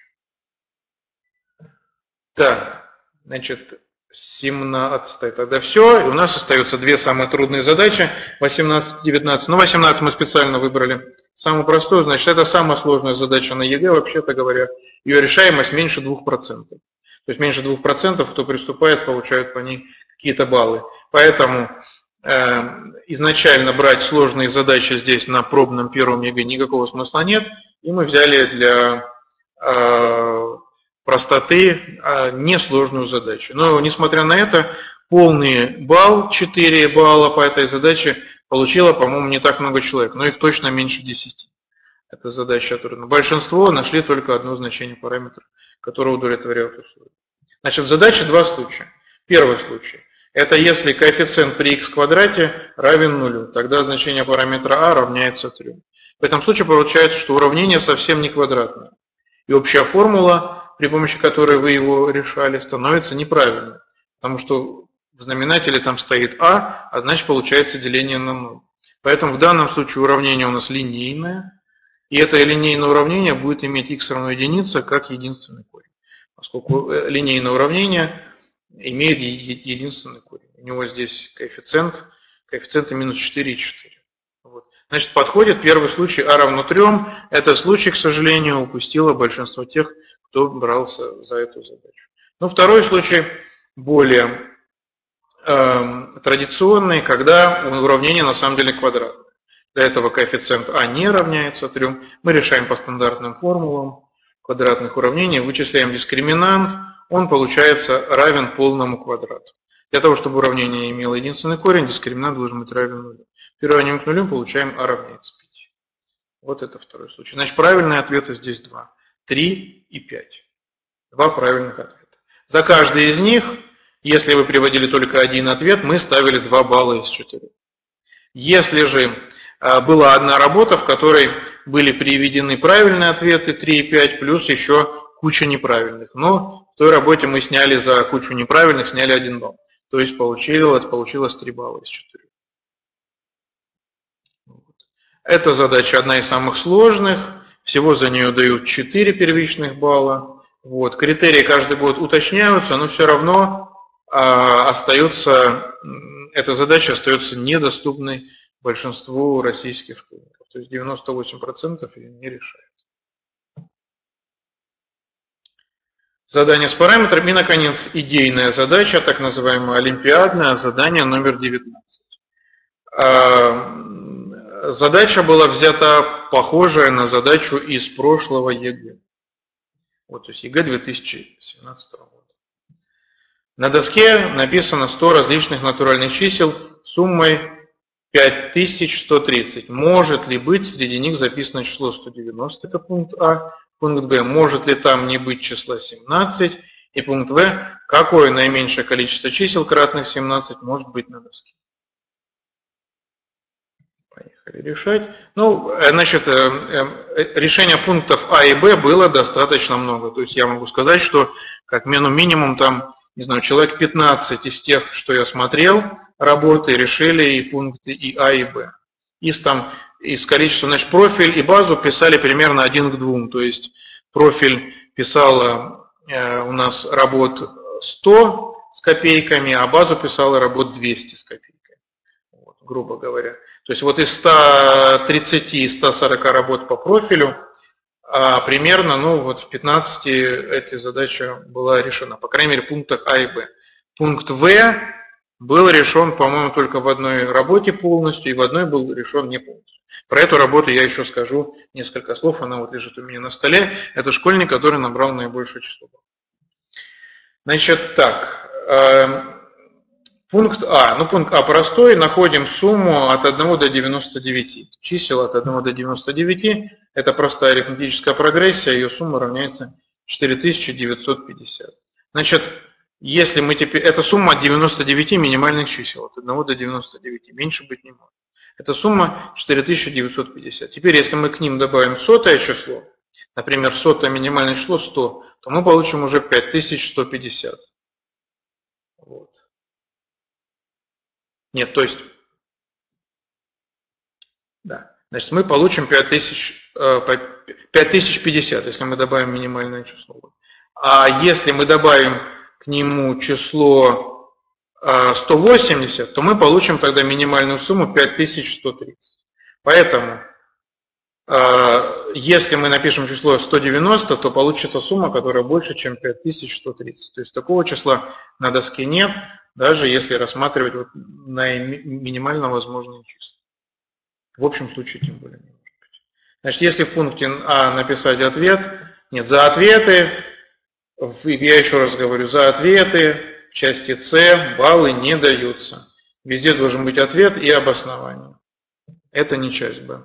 Так, значит, семнадцать, тогда все. И у нас остаются две самые трудные задачи, восемнадцать, девятнадцать. Ну, восемнадцать мы специально выбрали самую простую, значит, это самая сложная задача на ЕГЭ, вообще-то говоря. Ее решаемость меньше двух процентов. То есть меньше двух процентов, кто приступает, получает по ней какие-то баллы. Поэтому э, изначально брать сложные задачи здесь на пробном первом ЕГЭ никакого смысла нет. И мы взяли для э, простоты несложную задачу. Но, несмотря на это, полный балл, четыре балла по этой задаче получило, по-моему, не так много человек, но их точно меньше десяти. Это задача трудная. Большинство нашли только одно значение параметра, которое удовлетворяет условия. Значит, в задаче два случая. Первый случай. Это если коэффициент при х квадрате равен нулю, тогда значение параметра а равняется трем. В этом случае получается, что уравнение совсем не квадратное. И общая формула, при помощи которой вы его решали, становится неправильной. Потому что в знаменателе там стоит а, а значит получается деление на ноль. Поэтому в данном случае уравнение у нас линейное. И это линейное уравнение будет иметь х равно единице как единственный корень. Поскольку линейное уравнение имеет единственный корень. У него здесь коэффициент, коэффициенты минус четыре и четыре. Вот. Значит, подходит первый случай а равно трем. Этот случай, к сожалению, упустило большинство тех, кто брался за эту задачу. Но второй случай более э, традиционный, когда уравнение на самом деле квадратное. Для этого коэффициент а не равняется трем. Мы решаем по стандартным формулам квадратных уравнений, вычисляем дискриминант, он получается равен полному квадрату. Для того, чтобы уравнение имело единственный корень, дискриминант должен быть равен нулю. Приравниваем к нулю, получаем а равняется пяти. Вот это второй случай. Значит, правильные ответы здесь два. три и пять. Два правильных ответа. За каждый из них, если вы приводили только один ответ, мы ставили два балла из четырех. Если же была одна работа, в которой были приведены правильные ответы три и пять, плюс еще куча неправильных. Но в той работе мы сняли за кучу неправильных, сняли один балл. То есть получилось, получилось три балла из четырех. Вот. Эта задача одна из самых сложных. Всего за нее дают четыре первичных балла. Вот. Критерии каждый год уточняются, но все равно а, остается, эта задача остается недоступной большинству российских школьников. То есть девяносто восемь процентов ее не решает. Задание с параметрами. И, наконец, идейная задача, так называемая олимпиадная, задание номер девятнадцать. Задача была взята похожая на задачу из прошлого ЕГЭ. Вот, то есть ЕГЭ две тысячи семнадцатого года. На доске написано сто различных натуральных чисел суммой пять тысяч сто тридцать. Может ли быть среди них записано число сто девяносто, это пункт А. Пункт Б. Может ли там не быть числа семнадцать? И пункт В. Какое наименьшее количество чисел кратных семнадцать может быть на доске? Поехали решать. Ну, значит, решения пунктов А и Б было достаточно много. То есть я могу сказать, что как минимум там, не знаю, человек пятнадцать из тех, что я смотрел, работы решили и пункты и А, и Б. Из, там, из количества, значит, профиль и базу писали примерно один к двум. То есть профиль писала э, у нас работ сто с копейками, а базу писала работ двести с копейками, вот, грубо говоря. То есть вот из ста тридцати и ста сорока работ по профилю а примерно, ну вот в пятнадцати эта задача была решена, по крайней мере в пунктах А и Б. Пункт В был решен, по-моему, только в одной работе полностью, и в одной был решен не полностью. Про эту работу я еще скажу несколько слов, она вот лежит у меня на столе. Это школьник, который набрал наибольшее число. Значит, так, э, пункт А. Ну, пункт А простой, находим сумму от одного до девяноста девяти. Чисел от одного до девяноста девяти, это простая арифметическая прогрессия, ее сумма равняется четыре тысячи девятьсот пятьдесят. Значит, если мы теперь, это сумма от девяноста девяти минимальных чисел, от одного до девяноста девяти, меньше быть не может. Это сумма четыре тысячи девятьсот пятьдесят. Теперь, если мы к ним добавим сотое число, например, сотое минимальное число сто, то мы получим уже пять тысяч сто пятьдесят. Вот. Нет, то есть, да, значит, мы получим пять тысяч пятьдесят, если мы добавим минимальное число. А если мы добавим к нему число сто восемьдесят, то мы получим тогда минимальную сумму пять тысяч сто тридцать. Поэтому, если мы напишем число сто девяносто, то получится сумма, которая больше, чем пять тысяч сто тридцать. То есть такого числа на доске нет, даже если рассматривать вот на минимально возможные числа. В общем случае тем более не может быть. Значит, если в пункте А написать ответ, нет, за ответы Я еще раз говорю, за ответы в части С баллы не даются. Везде должен быть ответ и обоснование. Это не часть Б.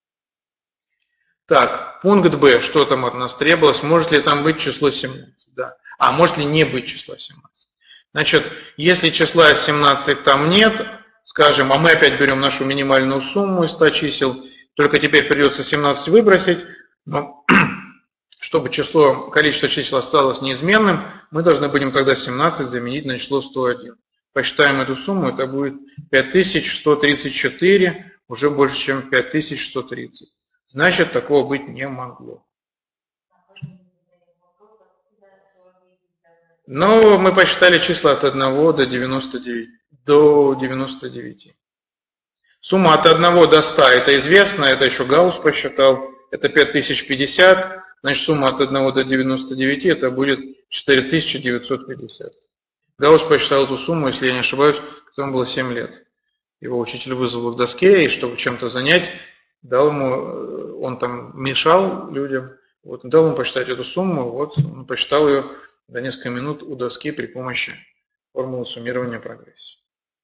Так, пункт Б. Что там от нас требовалось? Может ли там быть число семнадцать? Да. А может ли не быть числа семнадцать? Значит, если числа семнадцать там нет, скажем, а мы опять берем нашу минимальную сумму из ста чисел, только теперь придется семнадцать выбросить, но чтобы число, количество чисел осталось неизменным, мы должны будем тогда семнадцать заменить на число сто один. Посчитаем эту сумму, это будет пять тысяч сто тридцать четыре, уже больше, чем пять тысяч сто тридцать. Значит, такого быть не могло. Но мы посчитали числа от одного до девяноста девяти. До девяноста девяти. Сумма от одного до ста, это известно, это еще Гаусс посчитал, это пять тысяч пятьдесят, значит сумма от одного до девяноста девяти, это будет четыре тысячи девятьсот пятьдесят. Гаусс посчитал эту сумму, если я не ошибаюсь, когда ему было семь лет. Его учитель вызвал к доске, и чтобы чем-то занять, дал ему, он там мешал людям, вот, дал ему посчитать эту сумму, вот он посчитал ее за несколько минут у доски при помощи формулы суммирования прогрессии.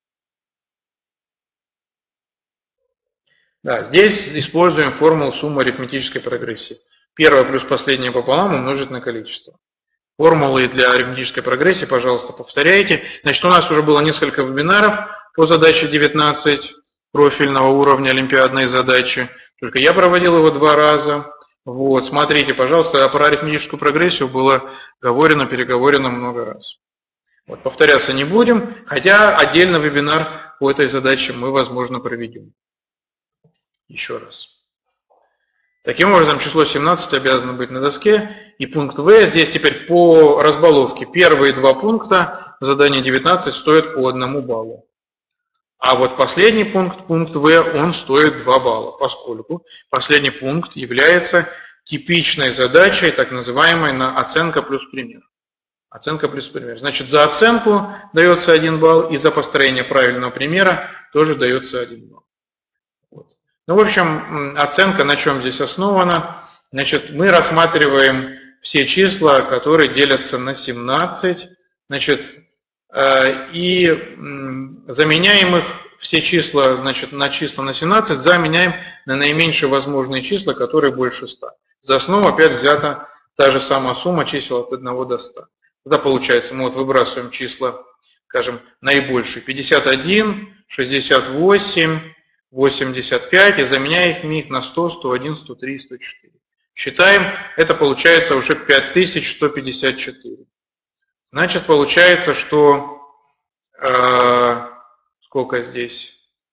Да, здесь используем формулу суммы арифметической прогрессии. Первое плюс последнее пополам умножить на количество. Формулы для арифметической прогрессии, пожалуйста, повторяйте. Значит, у нас уже было несколько вебинаров по задаче девятнадцать профильного уровня олимпиадной задачи. Только я проводил его два раза. Вот, смотрите, пожалуйста, а про арифметическую прогрессию было говорено, переговорено много раз. Вот, повторяться не будем, хотя отдельно вебинар по этой задаче мы, возможно, проведем. Еще раз. Таким образом, число семнадцать обязано быть на доске. И пункт В здесь теперь по разбаловке. Первые два пункта задания девятнадцать стоят по одному баллу. А вот последний пункт, пункт В, он стоит два балла, поскольку последний пункт является типичной задачей, так называемой на оценка плюс пример. Оценка плюс пример. Значит, за оценку дается один балл, и за построение правильного примера тоже дается один балл. Вот. Ну, в общем, оценка на чем здесь основана? Значит, мы рассматриваем все числа, которые делятся на семнадцать, значит, и заменяем их, все числа, значит, на числа на семнадцать, заменяем на наименьшие возможные числа, которые больше ста. За основу опять взята та же самая сумма чисел от одного до ста. Тогда получается, мы вот выбрасываем числа, скажем, наибольшие, пятьдесят один, шестьдесят восемь, восемьдесят пять, и заменяем их на сто, сто один, сто три, сто четыре. Считаем, это получается уже пять тысяч сто пятьдесят четыре. Значит, получается, что э, сколько здесь?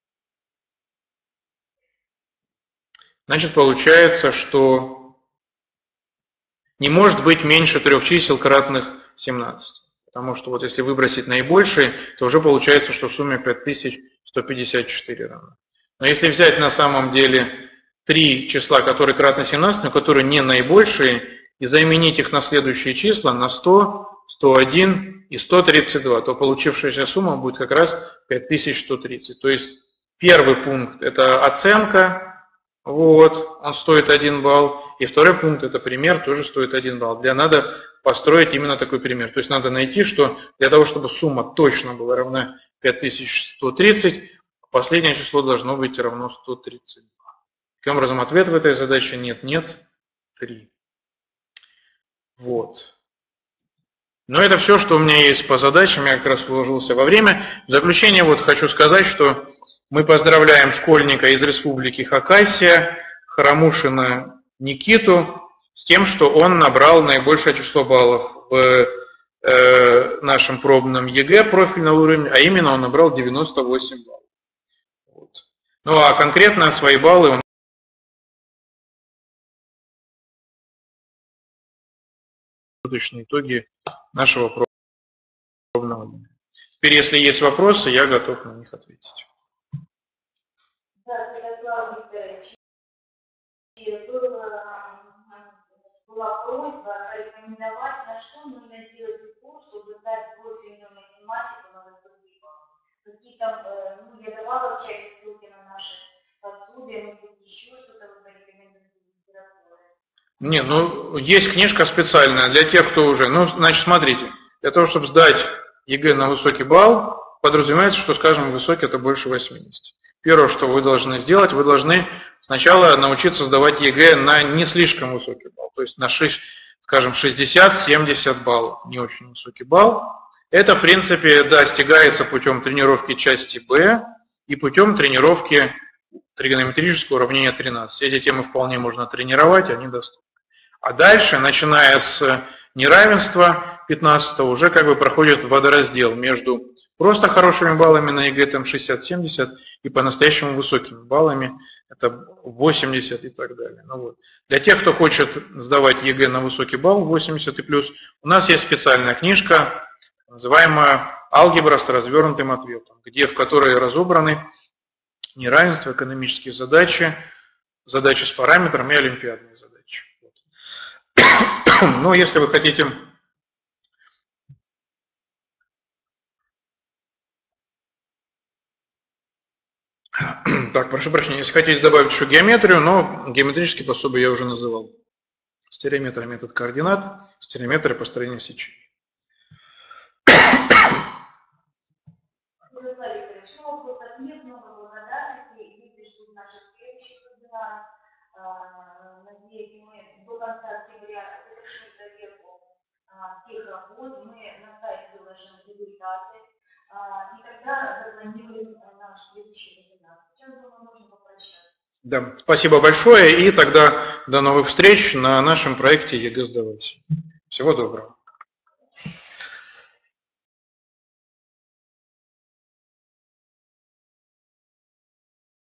Значит, получается, что не может быть меньше трех чисел кратных семнадцати. Потому что вот если выбросить наибольшие, то уже получается, что в сумме пять тысяч сто пятьдесят четыре равно. Но если взять на самом деле три числа, которые кратны семнадцати, но которые не наибольшие, и заменить их на следующие числа, на сто, сто один и сто тридцать два, то получившаяся сумма будет как раз пять тысяч сто тридцать. То есть первый пункт – это оценка, вот, он стоит один балл. И второй пункт – это пример, тоже стоит один балл. Для надо построить именно такой пример. То есть надо найти, что для того, чтобы сумма точно была равна пять тысяч сто тридцать, последнее число должно быть равно сто тридцать два. Таким образом, ответ в этой задаче нет, нет, три. Вот. Но это все, что у меня есть по задачам, я как раз уложился во время. В заключение вот хочу сказать, что мы поздравляем школьника из республики Хакасия, Харамушина Никиту, с тем, что он набрал наибольшее число баллов в э, нашем пробном ЕГЭ профильного уровня, а именно он набрал девяносто восемь баллов. Вот. Ну а конкретно свои баллы он итоги нашего пробного дня. Теперь, если есть вопросы, я готов на них ответить. Да, Святослав Викторович, была просьба порекомендовать, на что нужно сделать упор, чтобы сдать профильную математику на высокий балл. Какие там, ну, я давала в чате ссылки на наши пособия, может быть, еще что-то вы порекомендуете литературы. Не, ну, есть книжка специальная для тех, кто уже... Ну, значит, смотрите, для того, чтобы сдать ЕГЭ на высокий балл, подразумевается, что, скажем, высокий это больше восьмидесяти. Первое, что вы должны сделать, вы должны сначала научиться сдавать ЕГЭ на не слишком высокий балл, то есть на, скажем, шестьдесят-семьдесят баллов, не очень высокий балл. Это, в принципе, достигается путем тренировки части Б и путем тренировки тригонометрического уравнения тринадцать. Эти темы вполне можно тренировать, они доступны. А дальше, начиная с неравенства пятнадцатого, уже как бы проходит водораздел между просто хорошими баллами на ЕГЭ, там шестьдесят-семьдесят, и по-настоящему высокими баллами, это восемьдесят и так далее. Ну вот. Для тех, кто хочет сдавать ЕГЭ на высокий балл, восемьдесят и плюс, у нас есть специальная книжка, называемая «Алгебра с развернутым ответом», где, в которой разобраны неравенства, экономические задачи, задачи с параметром и олимпиадные задачи. Вот. Но если вы хотите... Так, прошу прощения, если хотите добавить еще геометрию, но геометрические пособия я уже называл. Стереометр, метод координат, стереометр и построение сечения. Надеюсь, мы до конца октября завершим проверку тех работ, мы на сайт выложим результаты, и тогда запланируем наш следующий вебинар. Сейчас, думаю, можно попрощаться. Да, спасибо большое, и тогда до новых встреч на нашем проекте ЕГЭ сдавать. Всего доброго.